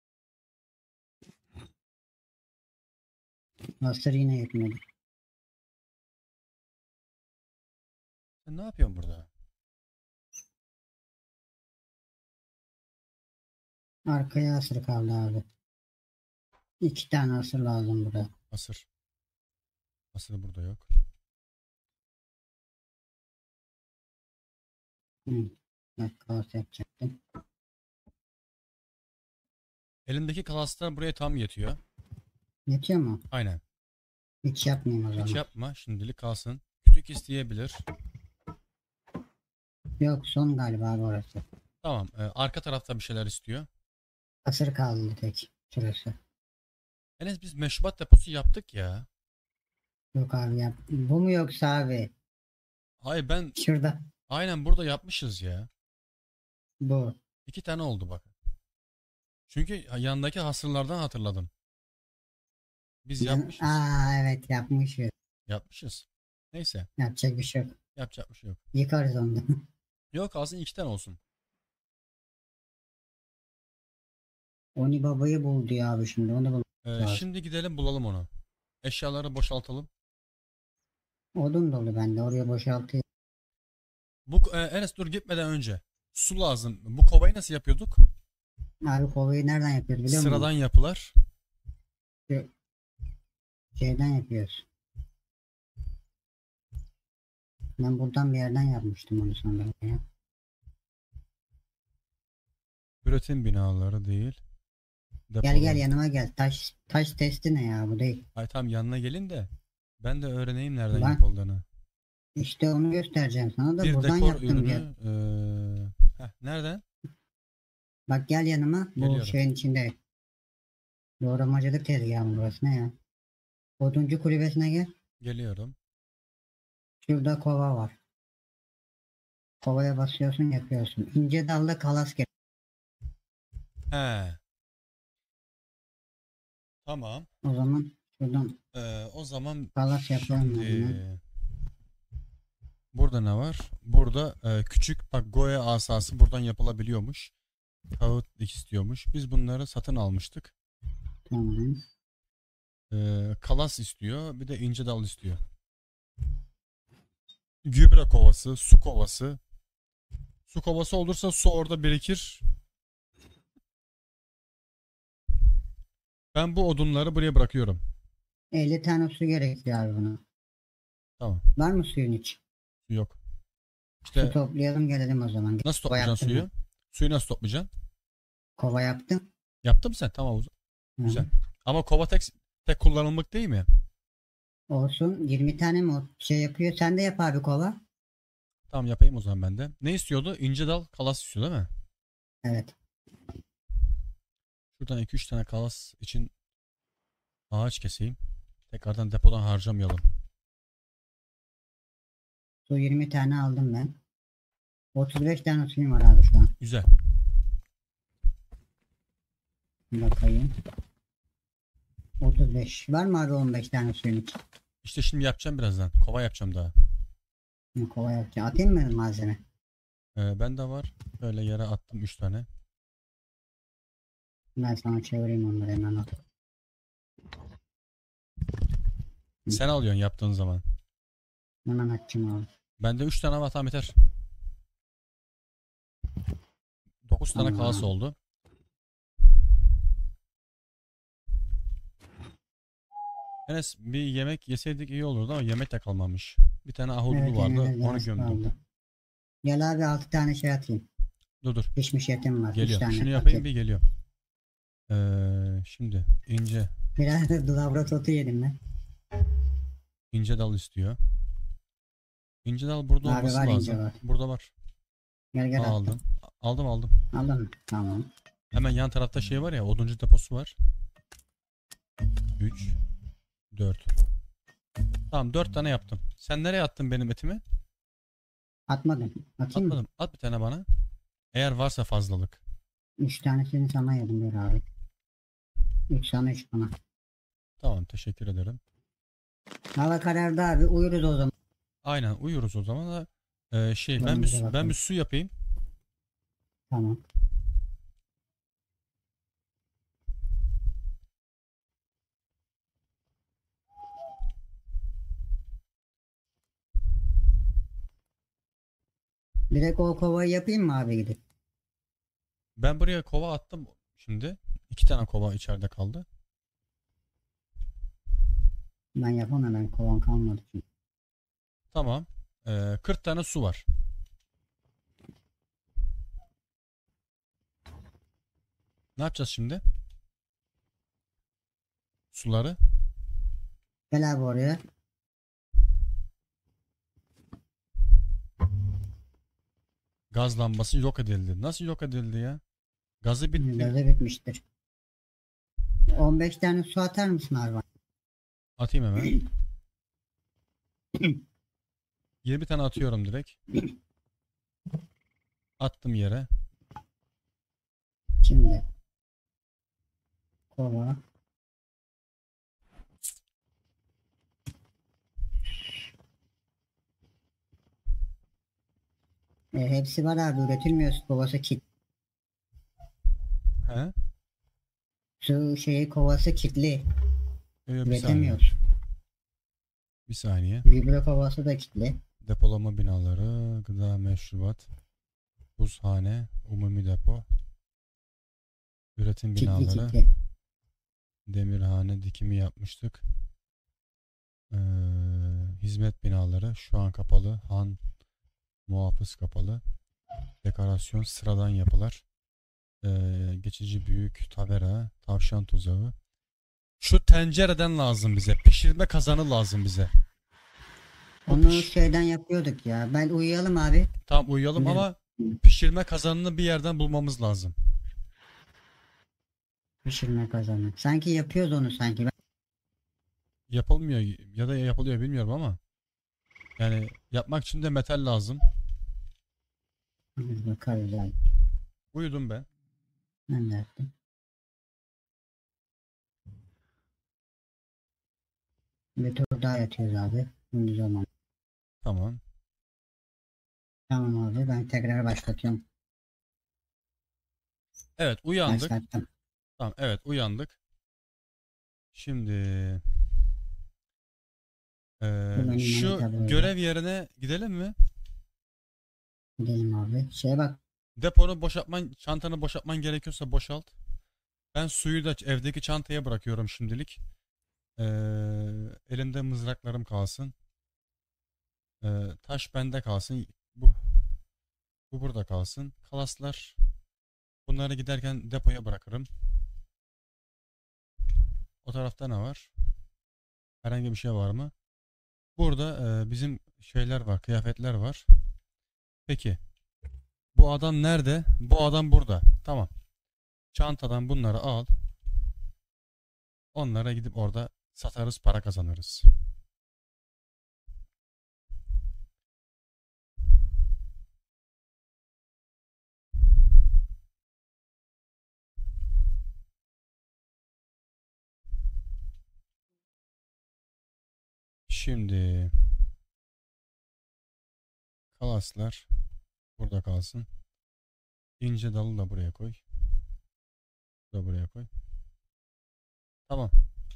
Hasır yine yetmedi. Sen ne yapıyorsun burada? Arkaya hasır kaldı abi. İki tane hasır lazım burada. Asır. Asır burada yok. Hı. Bak kaos yapacaktım. Elimdeki kalaslar buraya tam yetiyor. Yetiyor mu? Aynen. Hiç yapmayayım o zaman. Hiç yapma. Şimdilik kalsın. Kütük isteyebilir. Yok son galiba abi orası. Tamam. e, arka tarafta bir şeyler istiyor. Asır kaldı tek şurası. Enes biz meşrubat deposu yaptık ya. Yok abi yap. Bu mu yoksa abi? Hayır ben Şurada. aynen burada yapmışız ya. Bu. İki tane oldu bak. Çünkü yanındaki hasırlardan hatırladım. Biz Yan- yapmışız. Aa evet yapmışız. Yapmışız. Neyse. Yapacak bir şey yok. Yapacak bir şey yok. Yıkarız onu. Yok kalsın iki tane olsun. Oni babayı bul diyor abi şimdi. Onu bul. Ee, Lazım. şimdi gidelim bulalım onu. Eşyaları boşaltalım. Odun dolu bende. Oraya boşaltayım. Bu e, Enes dur gitmeden önce. Su lazım. Bu kovayı nasıl yapıyorduk? Abi kovayı nereden yapıyoruz biliyor musun? Sıradan yapılar. Şu şeyden yapıyoruz. Ben buradan bir yerden yapmıştım onu sanırım ya. Üretim binaları değil. Gel Depolar. gel yanıma gel. Taş taş testi ne ya bu değil. Ay tam yanına gelin de ben de öğreneyim nereden Ben- yapıldığını. İşte onu göstereceğim sana da Bir buradan dekor yaptım diye. ürünü. Ee, heh, nereden? Bak gel yanıma. Bu Geliyorum. şeyin içinde. Doğramacılık tezgahı burası ne ya? Oduncu kulübesine gel. Geliyorum. Şurada kova var. Kovaya basıyorsun yapıyorsun. İnce dallı kalas gel. He. Tamam. O zaman şuradan Ee, o zaman kalas yapıyorum ben şimdi bunu. burada ne var? Burada e, küçük bak Goya asası buradan yapılabiliyormuş. Kağıt istiyormuş. Biz bunları satın almıştık. Tamam. Ee, kalas istiyor. Bir de ince dal istiyor. Gübre kovası, su kovası. Su kovası olursa su orada birikir. Ben bu odunları buraya bırakıyorum. elli tane su gerekiyor abi buna. Tamam. Var mı suyun hiç? Su yok. Su İşte toplayalım gelelim o zaman. nasıl Kova toplayacaksın yaptım suyu? Suyu nasıl toplayacaksın? Kova yaptım. Yaptın mı sen? Tamam. o zaman. Hı. Güzel. Ama kova tek, tek kullanımlık değil mi? Olsun. yirmi tane mi o şey yapıyor? Sen de yap abi kova. Tamam yapayım o zaman ben de. Ne istiyordu? İnce dal kalas istiyor değil mi? Evet. Şuradan iki üç tane kalas için ağaç keseyim. Tekrardan depodan harcamayalım. Su yirmi tane aldım ben. otuz beş tane suyum var abi şu an. Güzel. Bakayım. otuz beş. Var mı abi on beş tane suyun hiç? İşte şimdi yapacağım birazdan. Kova yapacağım daha. Hı, kova yapacağım. Atayım mı malzeme? Ee, ben de var. Böyle yere attım üç tane. Ben sana çevireyim onları hemen at. Hı. Sen alıyorsun yaptığın zaman. Hemen atacağım abi. Bende üç tane var tamam yeter. dokuz tane Tamam. kalas oldu. Enes bir yemek yeseydik iyi olurdu ama yemek de kalmamış. Bir tane ahududu Evet, vardı yenilmez onu biraz gömdüm. kaldı. Gel abi altı tane şey atayım. Dur dur Pişmiş etim var. üç geliyor. tane. Şunu yapayım atayım. bir geliyor. Ee, şimdi ince Biraz da lavrat otu yedim ben. ince dal istiyor. İnce dal burada Abi olması var ince lazım. var. Burada var. Gel gel attım. Aldım. Aldım aldım. Aldın mı? Tamam. Hemen yan tarafta şey var ya oduncu deposu var. üç dört. Tamam dört tane yaptım. Sen nereye attın benim etimi? Atmadım. Atayım mı? Atmadım. At bir tane bana. Eğer varsa fazlalık. üç tanesini sana yedim bir abi. üç sana üç bana. Tamam teşekkür ederim. Hava karardı abi uyuruz o zaman. Aynen uyuyoruz o zaman da Ee, şey ben Ben bir, bize su- ben bakayım. bir su yapayım. Tamam. Direkt o kovayı yapayım mı abi gidip? Ben buraya kova attım şimdi. İki tane kova içeride kaldı. Ben yapamam ben kovan kalmadı çünkü. Tamam. Ee, kırk tane su var. Ne yapacağız şimdi? suları. Gel abi oraya. Gaz lambası yok edildi. Nasıl yok edildi ya? Gazı bitti. Gazı bitmiştir. on beş tane su atar mısın abi? Atayım hemen. yirmi tane atıyorum direkt. Attım yere. Şimdi. Kova. E, hepsi var abi, üretilmiyor, su kovası kit. He? Su şeyi kovası kitli. Ee, bir saniye. Üretemiyoruz. Bir saniye. Vibro kovası da kitli. Depolama binaları, gıda, meşrubat, buzhane, umumi depo, üretim Kitli binaları, kitli. demirhane dikimi yapmıştık. Ee, hizmet binaları şu an kapalı. Han muhafız kapalı. Dekorasyon sıradan yapılar. Ee, geçici büyük tavera, tavşan tuzağı. Şu tencereden lazım bize. Pişirme kazanı lazım bize. Bu Onu piş- şeyden yapıyorduk ya. Ben uyuyalım abi. Tamam uyuyalım Ne? ama pişirme kazanını bir yerden bulmamız lazım. Pişirme kazanı. Sanki yapıyoruz onu sanki. Ben... Yapılmıyor ya da yapılıyor bilmiyorum ama yani yapmak için de metal lazım. Biz bakarız abi. Uyudum ben. Ben de yaptım. Bir tur daha yatıyoruz abi. Şimdi zaman. Tamam. Tamam abi, ben tekrar başlatıyorum. Evet uyandık. Başlattım. Tamam evet uyandık. Şimdi eee, Bu benim şu manita böyle. görev yerine gidelim mi? Gidelim abi. Şeye bak. Deponu boşaltman, çantanı boşaltman gerekiyorsa boşalt. Ben suyu da evdeki çantaya bırakıyorum şimdilik. Eee, elimde mızraklarım kalsın. Eee, taş bende kalsın. Bu bu burada kalsın. Kalaslar. Bunları giderken depoya bırakırım. O tarafta ne var? Herhangi bir şey var mı? Burada e, bizim şeyler var, kıyafetler var. Peki, bu adam nerede? Bu adam burada. Tamam. Çantadan bunları al. Onlara gidip orada satarız, para kazanırız. Şimdi kalaslar burada kalsın. İnce dalı da buraya koy. Bu da buraya koy. Tamam.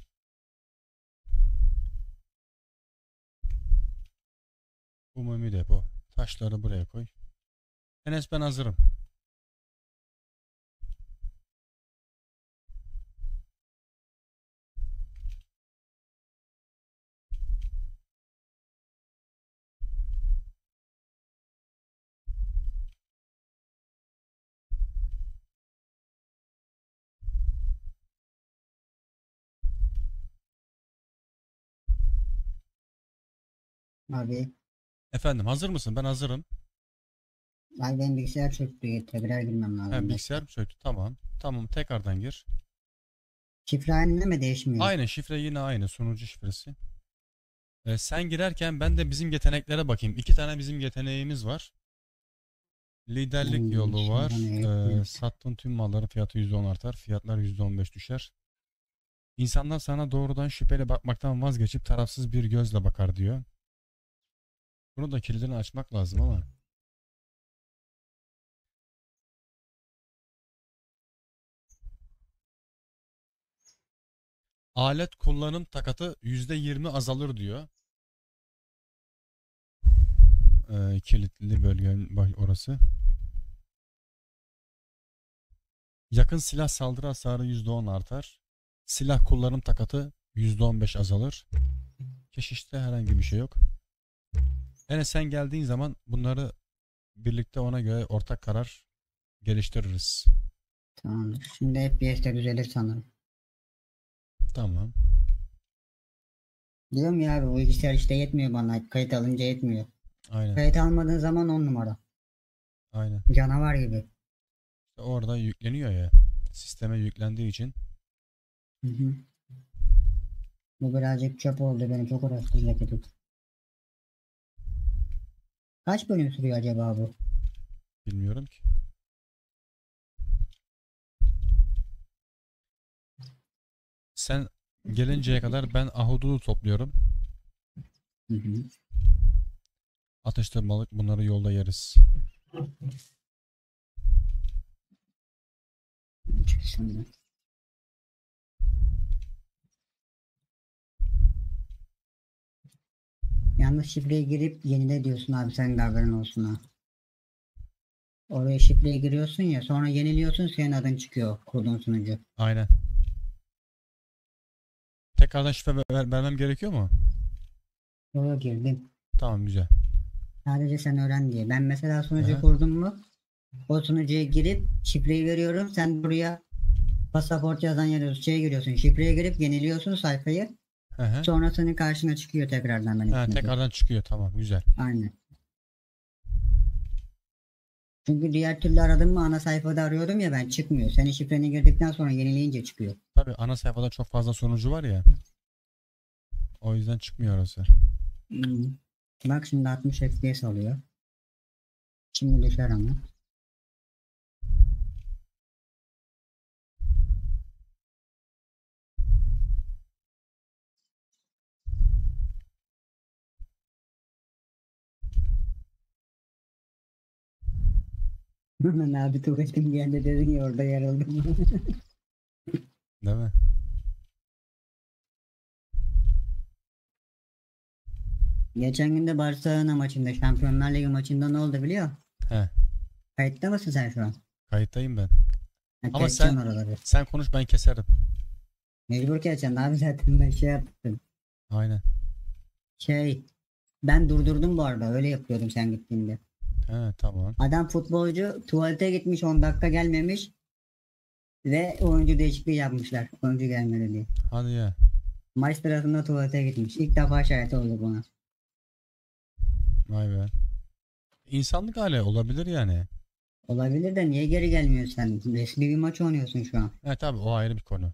Umumi depo. Taşları buraya koy. Enes ben hazırım. Abi. Efendim hazır mısın? Ben hazırım. Abi benim bilgisayar çöktü. Tekrar girmem lazım. Ha, bilgisayar mı söktü? Tamam. Tamam tekrardan gir. Şifre aynı mi, değişmiyor? Aynı şifre yine aynı sunucu şifresi. Ee, sen girerken ben de bizim yeteneklere bakayım. İki tane bizim yeteneğimiz var. Liderlik Hmm, yolu var. şuradan Ee, sattığın tüm malların fiyatı yüzde on artar. Fiyatlar yüzde on beş düşer. İnsanlar sana doğrudan şüpheyle bakmaktan vazgeçip tarafsız bir gözle bakar diyor. Bunu da kilidini açmak lazım ama. Alet kullanım takatı yüzde yirmi azalır diyor. Ee, kilitli bölge orası. Yakın silah saldırı hasarı yüzde on artar. Silah kullanım takatı yüzde on beş azalır. Keşişte herhangi bir şey yok. Yani sen geldiğin zaman bunları birlikte ona göre ortak karar geliştiririz. Tamamdır. Şimdi F P S'te düzelir sanırım. Tamam. Diyorum ya abi, bu bilgisayar işte yetmiyor bana. Kayıt alınca yetmiyor. Aynen. Kayıt almadığın zaman on numara. Aynen. Canavar gibi. İşte orada yükleniyor ya. Sisteme yüklendiği için. Hı hı. Bu birazcık çöp oldu, beni çok uğraştıracak edip. Kaç bölüm sürüyor acaba bu? Bilmiyorum ki. Sen gelinceye kadar ben ahududu topluyorum. Hı hı. Atıştırmalık, bunları yolda yeriz. Şimdi. Yalnız şifreye girip yenile diyorsun abi, sen de haberin olsun ha. Oraya şifreye giriyorsun ya, sonra yeniliyorsun, senin adın çıkıyor kurduğun sunucu. Aynen. Tekrardan şifre ver- ver- vermem gerekiyor mu? Oraya girdim. Tamam, güzel. Sadece sen öğren diye. Ben mesela sunucu Aha. kurdum mu, o sunucuya girip şifreyi veriyorum. Sen buraya pasaport yazan yere şeye giriyorsun. Şifreye girip yeniliyorsun sayfayı. Hı hı. Sonra senin karşına çıkıyor tekrardan benim Ha, sunucu. tekrardan çıkıyor, tamam, güzel. Aynen. Çünkü diğer türlü aradım mı ana sayfada arıyordum ya ben, çıkmıyor. Senin şifreni girdikten sonra yenileyince çıkıyor. Tabii ana sayfada çok fazla sonucu var ya. O yüzden çıkmıyor orası. Hmm. Bak şimdi altmış F P S alıyor. Şimdi düşer ama. Hemen abi tuvaletim geldi dedin ya, orada yarıldım. Değil mi? Geçen gün de Barcelona maçında, Şampiyonlar Ligi maçında ne oldu biliyor musun? He. Kayıtta mısın sen şu an? Kayıttayım ben. Ha, Ama keseceğim sen oraları. sen konuş, ben keserim. Mecbur keseceğim abi, zaten ben şey yaptım. Aynen. Şey, ben durdurdum bu arada, öyle yapıyordum sen gittiğinde. He, tamam. Adam futbolcu tuvalete gitmiş, on dakika gelmemiş ve oyuncu değişikliği yapmışlar. Oyuncu gelmedi diye. Hadi ya. Maç sırasında tuvalete gitmiş. İlk defa şahit olduk buna. Vay be. İnsanlık hali olabilir yani. Olabilir de niye geri gelmiyorsun sen? Resmi bir maç oynuyorsun şu an. Evet tabii, o ayrı bir konu.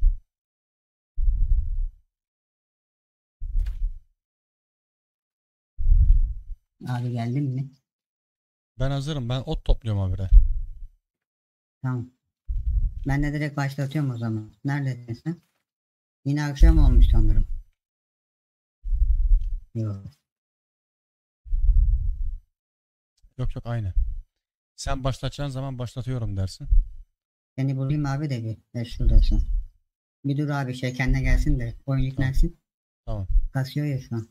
Abi geldin mi? Ben hazırım. Ben ot topluyorum habire. Tamam. Ben de direkt başlatıyorum o zaman. Neredesin sen? Yine akşam olmuş sanırım. Yok. Yok yok, aynı. Sen başlatacağın zaman başlatıyorum dersin. Seni bulayım abi de bir. De şuradasın. Bir dur abi, şey kendine gelsin de oyun Tamam. yüklensin. Tamam. Kasıyor ya şu an.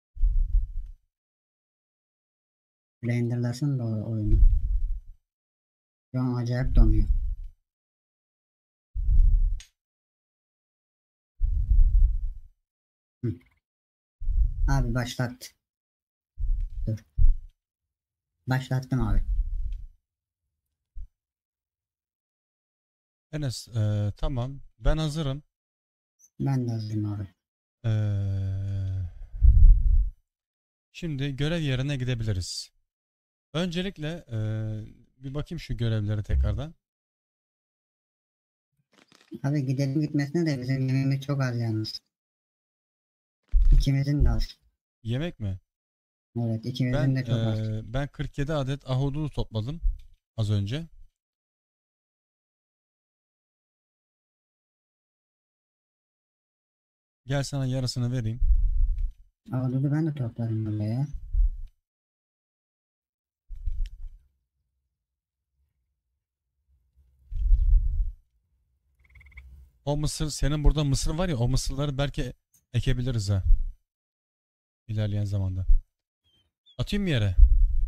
Renderlasın da o oyunu. Şu an acayip donuyor. Hı. Abi başlat. Dur. Başlattım abi. Enes, e, tamam. Ben hazırım. Ben de hazırım abi. E, şimdi görev yerine gidebiliriz. Öncelikle e, bir bakayım şu görevleri tekrardan. Abi gidelim gitmesine de bizim yemeğimiz çok az yalnız. İkimizin de az. Yemek mi? Evet, ikimizin Ben de çok az. e, ben kırk yedi adet ahududu topladım az önce. Gel sana yarısını vereyim. Avududu ben de toplarım böyle ya. O mısır, senin burada mısır var ya, o mısırları belki ekebiliriz ha. İlerleyen zamanda. Atayım mı yere?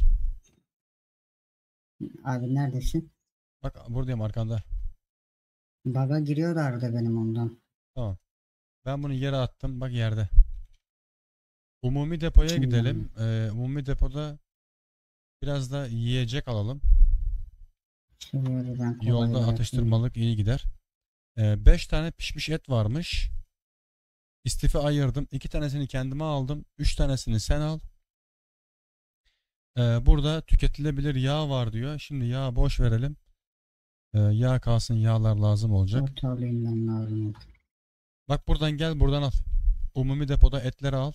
Abi neredesin? Bak buradayım, arkanda. Baga giriyor da arada benim ondan. Tamam. Ben bunu yere attım. Bak yerde. Umumi depoya Hmm. gidelim. Ee, umumi depoda biraz da yiyecek alalım. Şöyle ben Yolda kolayı atıştırmalık iyi gider. beş tane pişmiş et varmış. İstifi ayırdım. iki tanesini kendime aldım. üç tanesini sen al. Ee, burada tüketilebilir yağ var diyor. Şimdi yağ boş verelim. Ee, yağ kalsın, yağlar lazım olacak. Ortalığından lazım. Bak buradan gel, buradan al. Umumi depoda etleri al.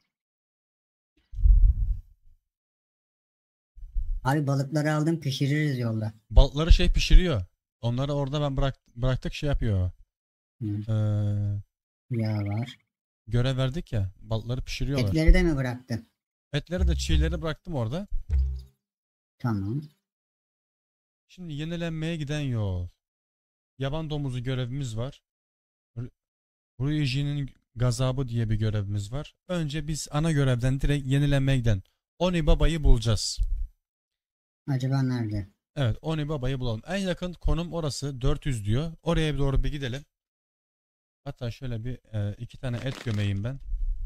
Abi balıkları aldım, pişiririz yolda. Balıkları şey pişiriyor. Onları orada ben bırak, bıraktık şey yapıyor. Hı. Ee, Yağ var. görev verdik ya, balıkları pişiriyorlar. Etleri de mi bıraktın? Etleri de çiğleri bıraktım orada. Tamam. Şimdi yenilenmeye giden yol. Yaban domuzu görevimiz var. R- Ruiji'nin gazabı diye bir görevimiz var. Önce biz ana görevden direkt yenilenmeye giden Oni Baba'yı bulacağız. Acaba nerede? Evet, Oni Baba'yı bulalım. En yakın konum orası, dört yüz diyor. Oraya doğru bir gidelim. Hatta şöyle bir e, iki tane et gömeyim ben.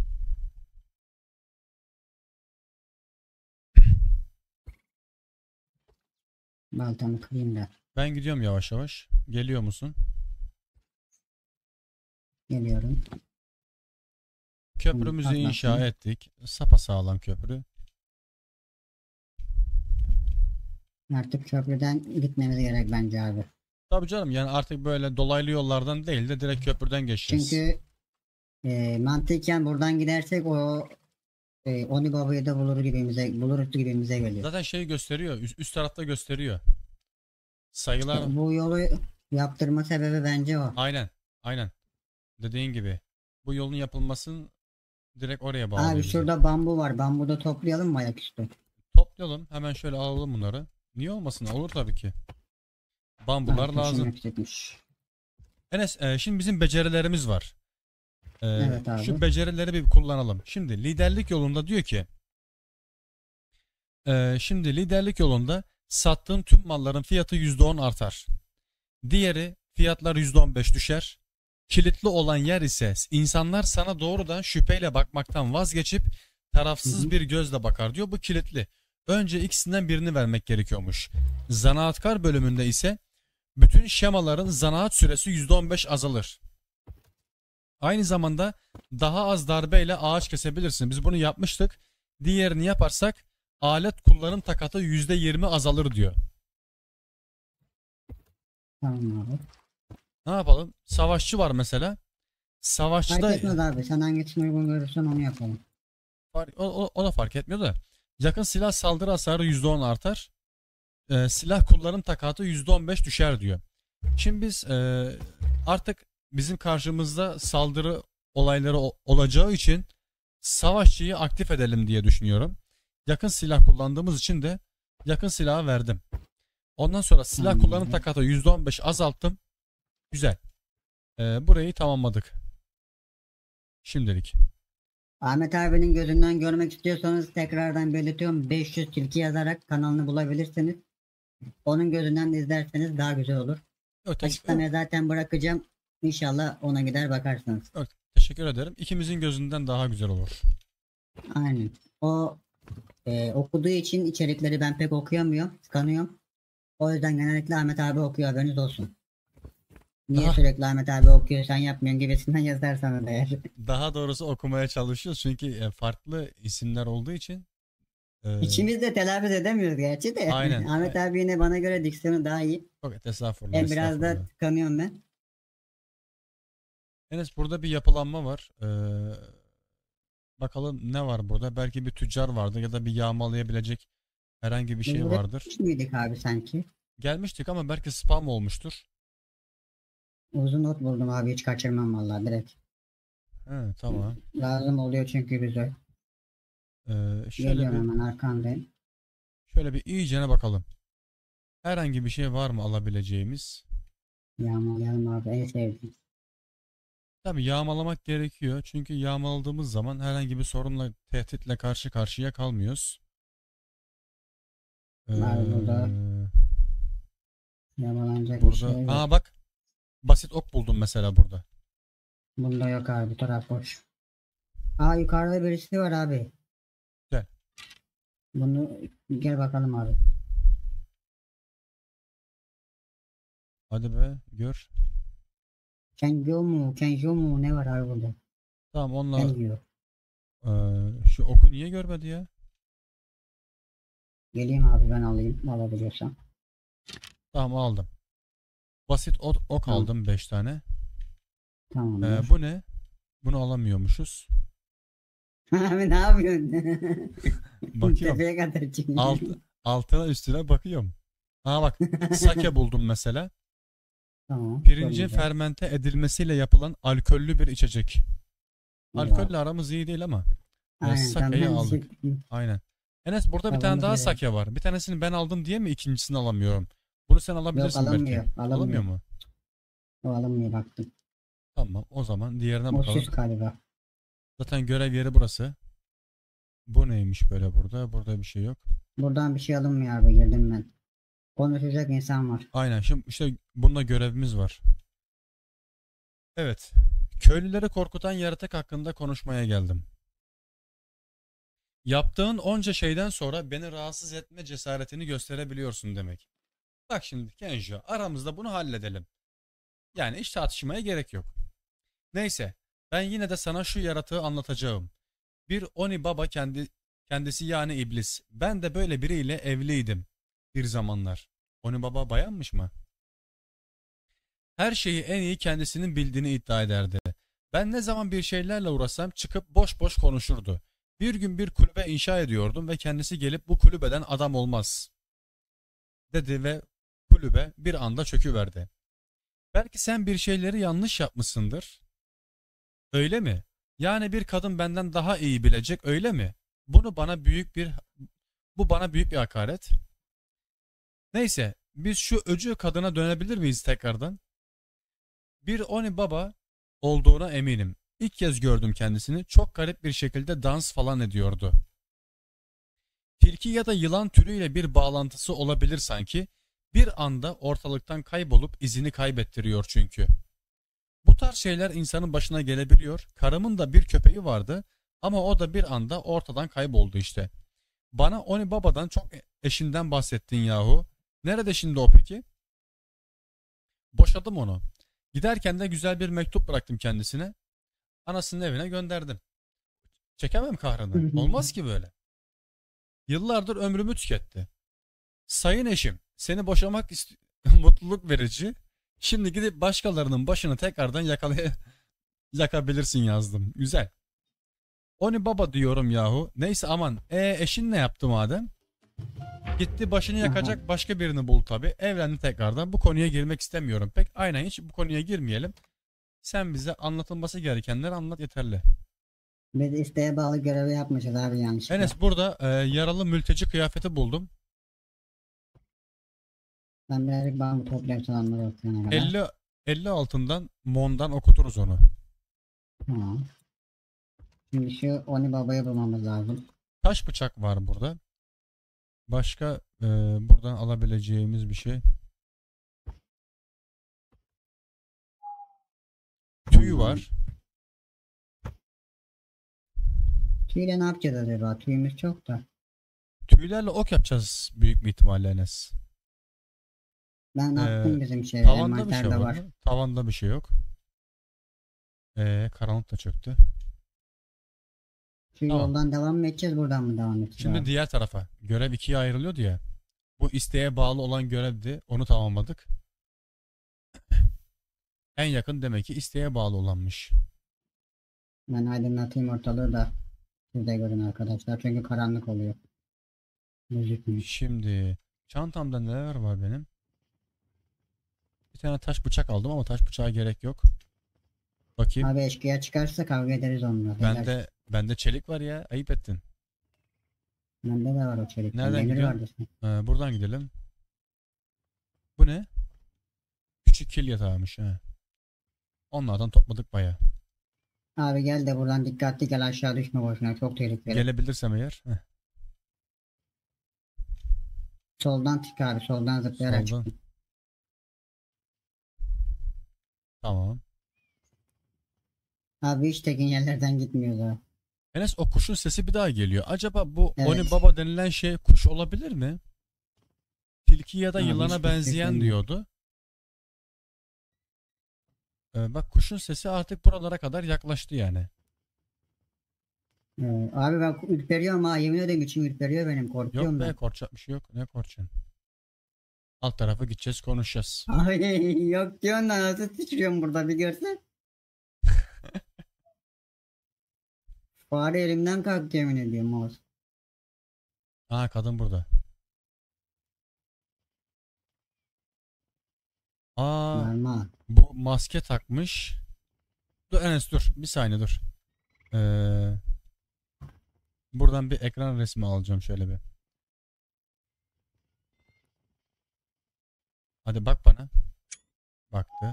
Baltamı kırayım da. Ben gidiyorum yavaş yavaş. Geliyor musun? Geliyorum. Köprümüzü Atlattım. inşa ettik. Sapasağlam köprü. Artık köprüden gitmemiz gerek bence abi. Tabii canım, yani artık böyle dolaylı yollardan değil de direkt köprüden geçeceğiz. Çünkü e, mantıken buradan gidersek o e, Oni Baba'yı da bulur gibimize, buluruz gibimize geliyor. Zaten şeyi gösteriyor. Üst, üst tarafta gösteriyor. Sayılar. İşte bu yolu yaptırma sebebi bence o. Aynen. Aynen. Dediğin gibi. Bu yolun yapılmasının direkt oraya bağlı. Abi bizi. şurada bambu var. Bambu da toplayalım mı ayaküstü? Toplayalım. Hemen şöyle alalım bunları. Niye olmasın? Olur tabii ki. Bambular Ha, lazım. yüksekmiş. Enes, e, şimdi bizim becerilerimiz var. E, Evet abi. Şu becerileri bir kullanalım. Şimdi liderlik yolunda diyor ki e, şimdi liderlik yolunda sattığın tüm malların fiyatı yüzde on artar. Diğeri fiyatlar yüzde on beş düşer. Kilitli olan yer ise insanlar sana doğrudan şüpheyle bakmaktan vazgeçip tarafsız Hı hı. bir gözle bakar diyor. Bu kilitli. Önce ikisinden birini vermek gerekiyormuş. Zanaatkar bölümünde ise bütün şemaların zanaat süresi yüzde on beş azalır. Aynı zamanda daha az darbeyle ağaç kesebilirsin. Biz bunu yapmıştık. Diğerini yaparsak alet kullanım takatı yüzde yirmi azalır diyor. Tamam abi. Ne yapalım? Savaşçı var mesela. Fark Savaşçıda etmez abi. Sen hangisini uygun görürsen onu yapalım. Fark- o, o, o da fark etmiyor da. Yakın silah saldırı hasarı yüzde on artar. Ee, silah kullanım takatı yüzde on beş düşer diyor. Şimdi biz e, artık bizim karşımızda saldırı olayları o- olacağı için savaşçıyı aktif edelim diye düşünüyorum. Yakın silah kullandığımız için de yakın silahı verdim. Ondan sonra silah Tamam. kullanım takatı yüzde on beş azalttım. Güzel. Ee, burayı tamamladık. Şimdilik. Ahmet abinin gözünden görmek istiyorsanız tekrardan belirtiyorum. beş yüz tilki yazarak kanalını bulabilirsiniz. Onun gözünden de izlerseniz daha güzel olur. Yok, te- Açıklamaya zaten bırakacağım. İnşallah ona gider bakarsınız. yok, teşekkür ederim. İkimizin gözünden daha güzel olur. Aynen. O e, okuduğu için içerikleri ben pek okuyamıyorum. Tıkanıyorum. O yüzden genellikle Ahmet abi okuyor, haberiniz olsun. Niye Daha- sürekli Ahmet abi okuyor sen yapmıyorsun gibisinden yazarsanız eğer. Daha doğrusu okumaya çalışıyoruz çünkü e, farklı isimler olduğu için. e, İkimiz de telaffuz edemiyoruz gerçi de. Aynen. Ahmet abi yine bana göre diksiyonu daha iyi. Yok, estağfurullah, Ben biraz da estağfurullah. tıkanıyorum ben. Enes, burada bir yapılanma var. Ee, bakalım ne var burada? Belki bir tüccar vardır ya da bir yağmalayabilecek herhangi bir Biz şey buraya vardır. gitmiş miydik abi sanki? Gelmiştik ama belki spam olmuştur. Uzun not buldum abi, hiç kaçırmam vallahi direkt. He, tamam. Lazım oluyor çünkü bize. Ee, şöyle Geliyorum bir hemen arkandayım. şöyle bir iyicene bakalım. Herhangi bir şey var mı alabileceğimiz? Yağmalayalım abi, en sevdiğim. Tabii yağmalamak gerekiyor. Çünkü yağmaladığımız zaman herhangi bir sorunla, tehditle karşı karşıya kalmıyoruz. Var burada. Ee, Yağmalanacak bir burada. şey yok. Aa bak. Basit ok buldum mesela burada. Bunda yok abi, bu taraf boş. Aa, yukarıda birisi var abi. Gel. Bunu gel bakalım abi. Hadi be, gör. Kenjo mu? Kenjo mu? Ne var abi burada? Tamam onunla Ben yiyor. eee, şu oku niye görmedi ya? Geleyim abi ben alayım alabiliyorsam. Tamam aldım. Basit ok, ok Tamam. aldım beş tane. Eee, Tamamdır. bu ne? Bunu alamıyormuşuz. Abi ne yapıyorsun? Bakıyorum. Tepeye kadar çıkıyor. Alt, altına üstüne bakıyorum. Aa bak sake buldum mesela. Tamam. Çok Pirincin güzel. fermente edilmesiyle yapılan alkollü bir içecek. Wow. Alkolle aramız iyi değil ama e, Aynen tam sakeyi ben aldık. şey- Aynen. Enes burada bir tane kafamız daha göre. sake var. Bir tanesini ben aldım diye mi ikincisini alamıyorum? Bunu sen Yok alabilirsin belki. alınmıyor. Alamıyor Alınmıyor. mu? O alınmıyor baktım. Tamam o zaman diğerine O bakalım. süs galiba. Zaten görev yeri burası. Bu neymiş böyle burada? Burada bir şey yok. Buradan bir şey alınmıyor abi girdim ben. Konuşacak insan var. Aynen şimdi işte bunda görevimiz var. Evet. Köylüleri korkutan yaratık hakkında konuşmaya geldim. Yaptığın onca şeyden sonra beni rahatsız etme cesaretini gösterebiliyorsun demek. Bak şimdi Kenjo aramızda bunu halledelim. Yani hiç tartışmaya gerek yok. Neyse ben yine de sana şu yaratığı anlatacağım. Bir Oni Baba kendi kendisi yani iblis. Ben de böyle biriyle evliydim bir zamanlar. Oni Baba bayanmış mı? Her şeyi en iyi kendisinin bildiğini iddia ederdi. Ben ne zaman bir şeylerle uğraşsam çıkıp boş boş konuşurdu. Bir gün bir kulübe inşa ediyordum ve kendisi gelip bu kulübeden adam olmaz dedi ve kulübe bir anda çöküverdi. Belki sen bir şeyleri yanlış yapmışsındır. Öyle mi? Yani bir kadın benden daha iyi bilecek öyle mi? Bunu bana büyük bir bu bana büyük bir hakaret. Neyse, biz şu öcü kadına dönebilir miyiz tekrardan? Bir Oni Baba olduğuna eminim. İlk kez gördüm kendisini. Çok garip bir şekilde dans falan ediyordu. Tilki ya da yılan türüyle bir bağlantısı olabilir sanki. Bir anda ortalıktan kaybolup izini kaybettiriyor çünkü. Bu tarz şeyler insanın başına gelebiliyor. Karımın da bir köpeği vardı ama o da bir anda ortadan kayboldu işte. Bana Oni Baba'dan çok eşinden bahsettin yahu. Nerede şimdi o peki? Boşadım onu. Giderken de güzel bir mektup bıraktım kendisine. Anasının evine gönderdim. Çekemem kahrını. Olmaz ki böyle. Yıllardır ömrümü tüketti. Sayın eşim, seni boşamak ist- mutluluk verici. Şimdi gidip başkalarının başını tekrardan yakalay yakabilirsin yazdım. Güzel. Oni Baba diyorum yahu. Neyse aman. E eşin ne yaptı madem? Gitti başını Aha. yakacak başka birini bul tabi. Evlendi tekrardan. Bu konuya girmek istemiyorum pek. Aynen hiç bu konuya girmeyelim. Sen bize anlatılması gerekenleri anlat yeterli. Biz isteğe bağlı görevi yapmışız abi yanlışlıkla. Enes burada e, yaralı mülteci kıyafeti buldum. Ben birazcık bambu toplayayım sananları okuyana kadar. elli elli altından Mon'dan okuturuz onu. Tamam. Şimdi şu Oni Baba'yı bulmamız lazım. Taş bıçak var burada. Başka e, buradan alabileceğimiz bir şey. Tüy Tamam. var. Tüyle ne yapacağız acaba? Tüyümüz çok da. Tüylerle ok yapacağız büyük bir ihtimalle Enes. Ben Ee, attım bizim şeye. Tavanda bir şey Envanterde var var. mı? Tavanda bir şey yok. Ee, karanlık da çöktü. Şu Tamam. yoldan devam mı edeceğiz buradan mı devam edeceğiz Şimdi abi? diğer tarafa. Görev ikiye ayrılıyordu ya. Bu isteğe bağlı olan görevdi. Onu tamamladık. En yakın demek ki isteğe bağlı olanmış. Ben aydınlatayım ortalığı da siz de görün arkadaşlar. Çünkü karanlık oluyor. Gözükmüyor. Şimdi çantamda neler var benim? Bir tane taş bıçak aldım ama taş bıçağa gerek yok. Bakayım. Abi eşkıya çıkarsa kavga ederiz onunla. Beyler. Bende bende çelik var ya. Ayıp ettin. Bende de var o çelik. Nereden Demir gidiyorsun? vardı. Ee, buradan gidelim. Bu ne? Küçük kil yatağıymış ha. Onlardan topladık baya. Abi gel de buradan dikkatli gel aşağı düşme boşuna. Çok tehlikeli. Gelebilirsem eğer. Heh, Soldan çık abi. Soldan zıplayarak soldan. çık. Tamam. Abi hiç tekin yerlerden gitmiyoruz ha. Enes o kuşun sesi bir daha geliyor. Acaba bu Evet. Oni Baba denilen şey kuş olabilir mi? Tilki ya da Abi yılana hiçbir benzeyen fikrim yok. diyordu. Ee, bak kuşun sesi artık buralara kadar yaklaştı yani. Ee, abi ben ürperiyorum ha. Yemin ederim içim ürperiyor benim. Yok Korkuyorum be, ben. korkacak bir şey yok. Ne korkacaksın? Alt tarafa gideceğiz, konuşacağız. Ay yok diyorsun da nasıl sıçrıyorum burada bir görsen. Fare elimden kalktı yemin ediyorum mouse. Aa, kadın burada. Aa, Normal. bu maske takmış. Dur Enes, dur. Bir saniye dur. Ee, buradan bir ekran resmi alacağım şöyle bir. Hadi bak bana. Baktı.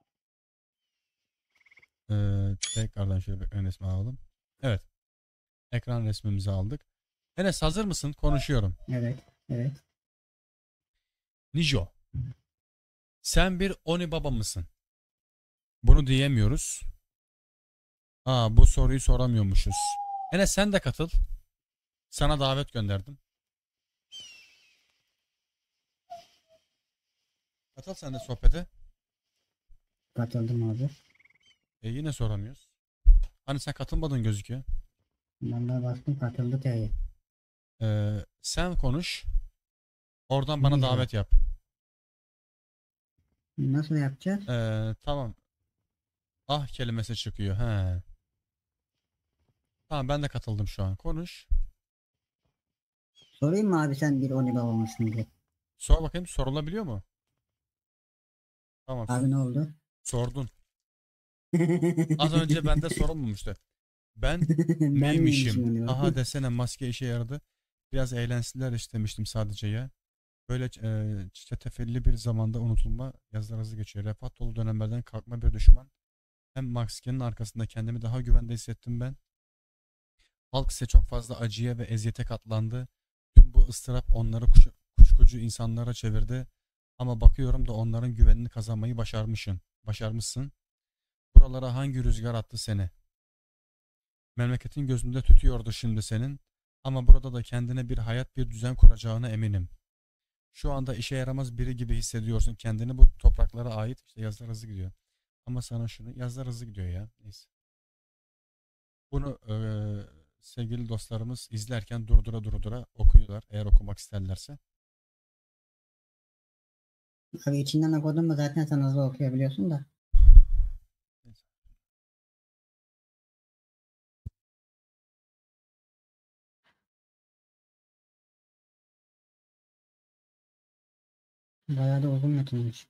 Ee, tekrardan şöyle bir ekran resmi alalım. Evet. Ekran resmimizi aldık. Enes, hazır mısın? Konuşuyorum. Evet. Evet. Nijo, sen bir Oni baba mısın? Bunu diyemiyoruz. Aa, bu soruyu soramıyormuşuz. Enes, sen de katıl. Sana davet gönderdim. Katıl sen de sohbete. Katıldım abi. E yine soramıyoruz. Hani sen katılmadın gözüküyor. Ben de bastım katıldı T'ye. Ee, sen konuş. Oradan bana Nijo. davet yap. Nasıl yapacağız? Ee, tamam. Ah kelimesi çıkıyor. He. Tamam, ben de katıldım şu an. Konuş. Sorayım mı abi sen bir Oni baba mısın diye. Sor bakayım, sorulabiliyor mu? Tamam. Abi ne oldu? Sordun. Az önce bende sorulmamıştı. Ben Ben miymişim miymişim? Oni baba? Aha desene, maske işe yaradı. Biraz eğlensinler istemiştim sadece ya. Böyle e, çetefelli bir zamanda unutulma yazılar hızlı geçiyor. Refah dolu dönemlerden kalkma bir düşman. Hem maskenin arkasında kendimi daha güvende hissettim ben. Halk ise çok fazla acıya ve eziyete katlandı. Tüm bu ıstırap onları kuş- kuşkucu insanlara çevirdi. Ama bakıyorum da onların güvenini kazanmayı başarmışsın. Başarmışsın. Buralara hangi rüzgar attı seni? Memleketin gözünde tütüyordu şimdi senin. Ama burada da kendine bir hayat, bir düzen kuracağına eminim. Şu anda işe yaramaz biri gibi hissediyorsun kendini, bu topraklara ait. İşte yazılar hızlı gidiyor. Ama sana şunu, yazılar hızlı gidiyor ya. Neyse. Bunu eee, sevgili dostlarımız izlerken durdura durdura okuyorlar, eğer okumak isterlerse. Abi içinden okudun mu zaten sen hızlı okuyabiliyorsun da. Neyse. Bayağı da uzun metinmiş.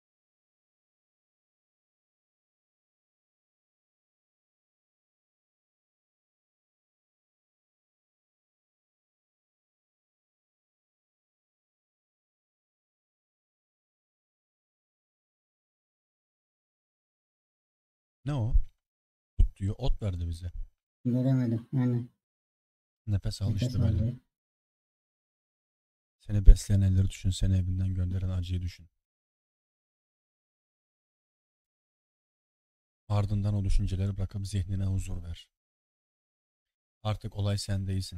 Ne o? Tut diyor, ot verdi bize. Göremedim. Yani Nefes al nefes işte böyle. aldı. Seni besleyen elleri düşün, seni evinden gönderen acıyı düşün. Ardından o düşünceleri bırakıp zihnine huzur ver. Artık olay sen değilsin.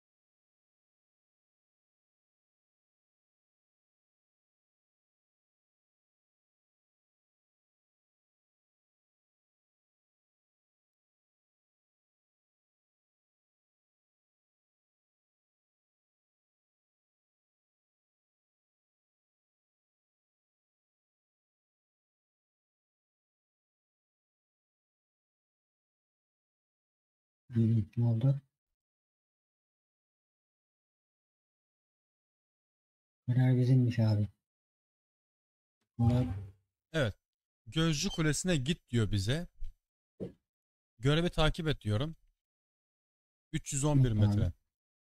Hı, ne oldu? Karar bizimmiş abi. Bunlar Evet. Gözcü Kulesi'ne git diyor bize. Görevi takip et diyorum. üç yüz on bir yok abi. metre.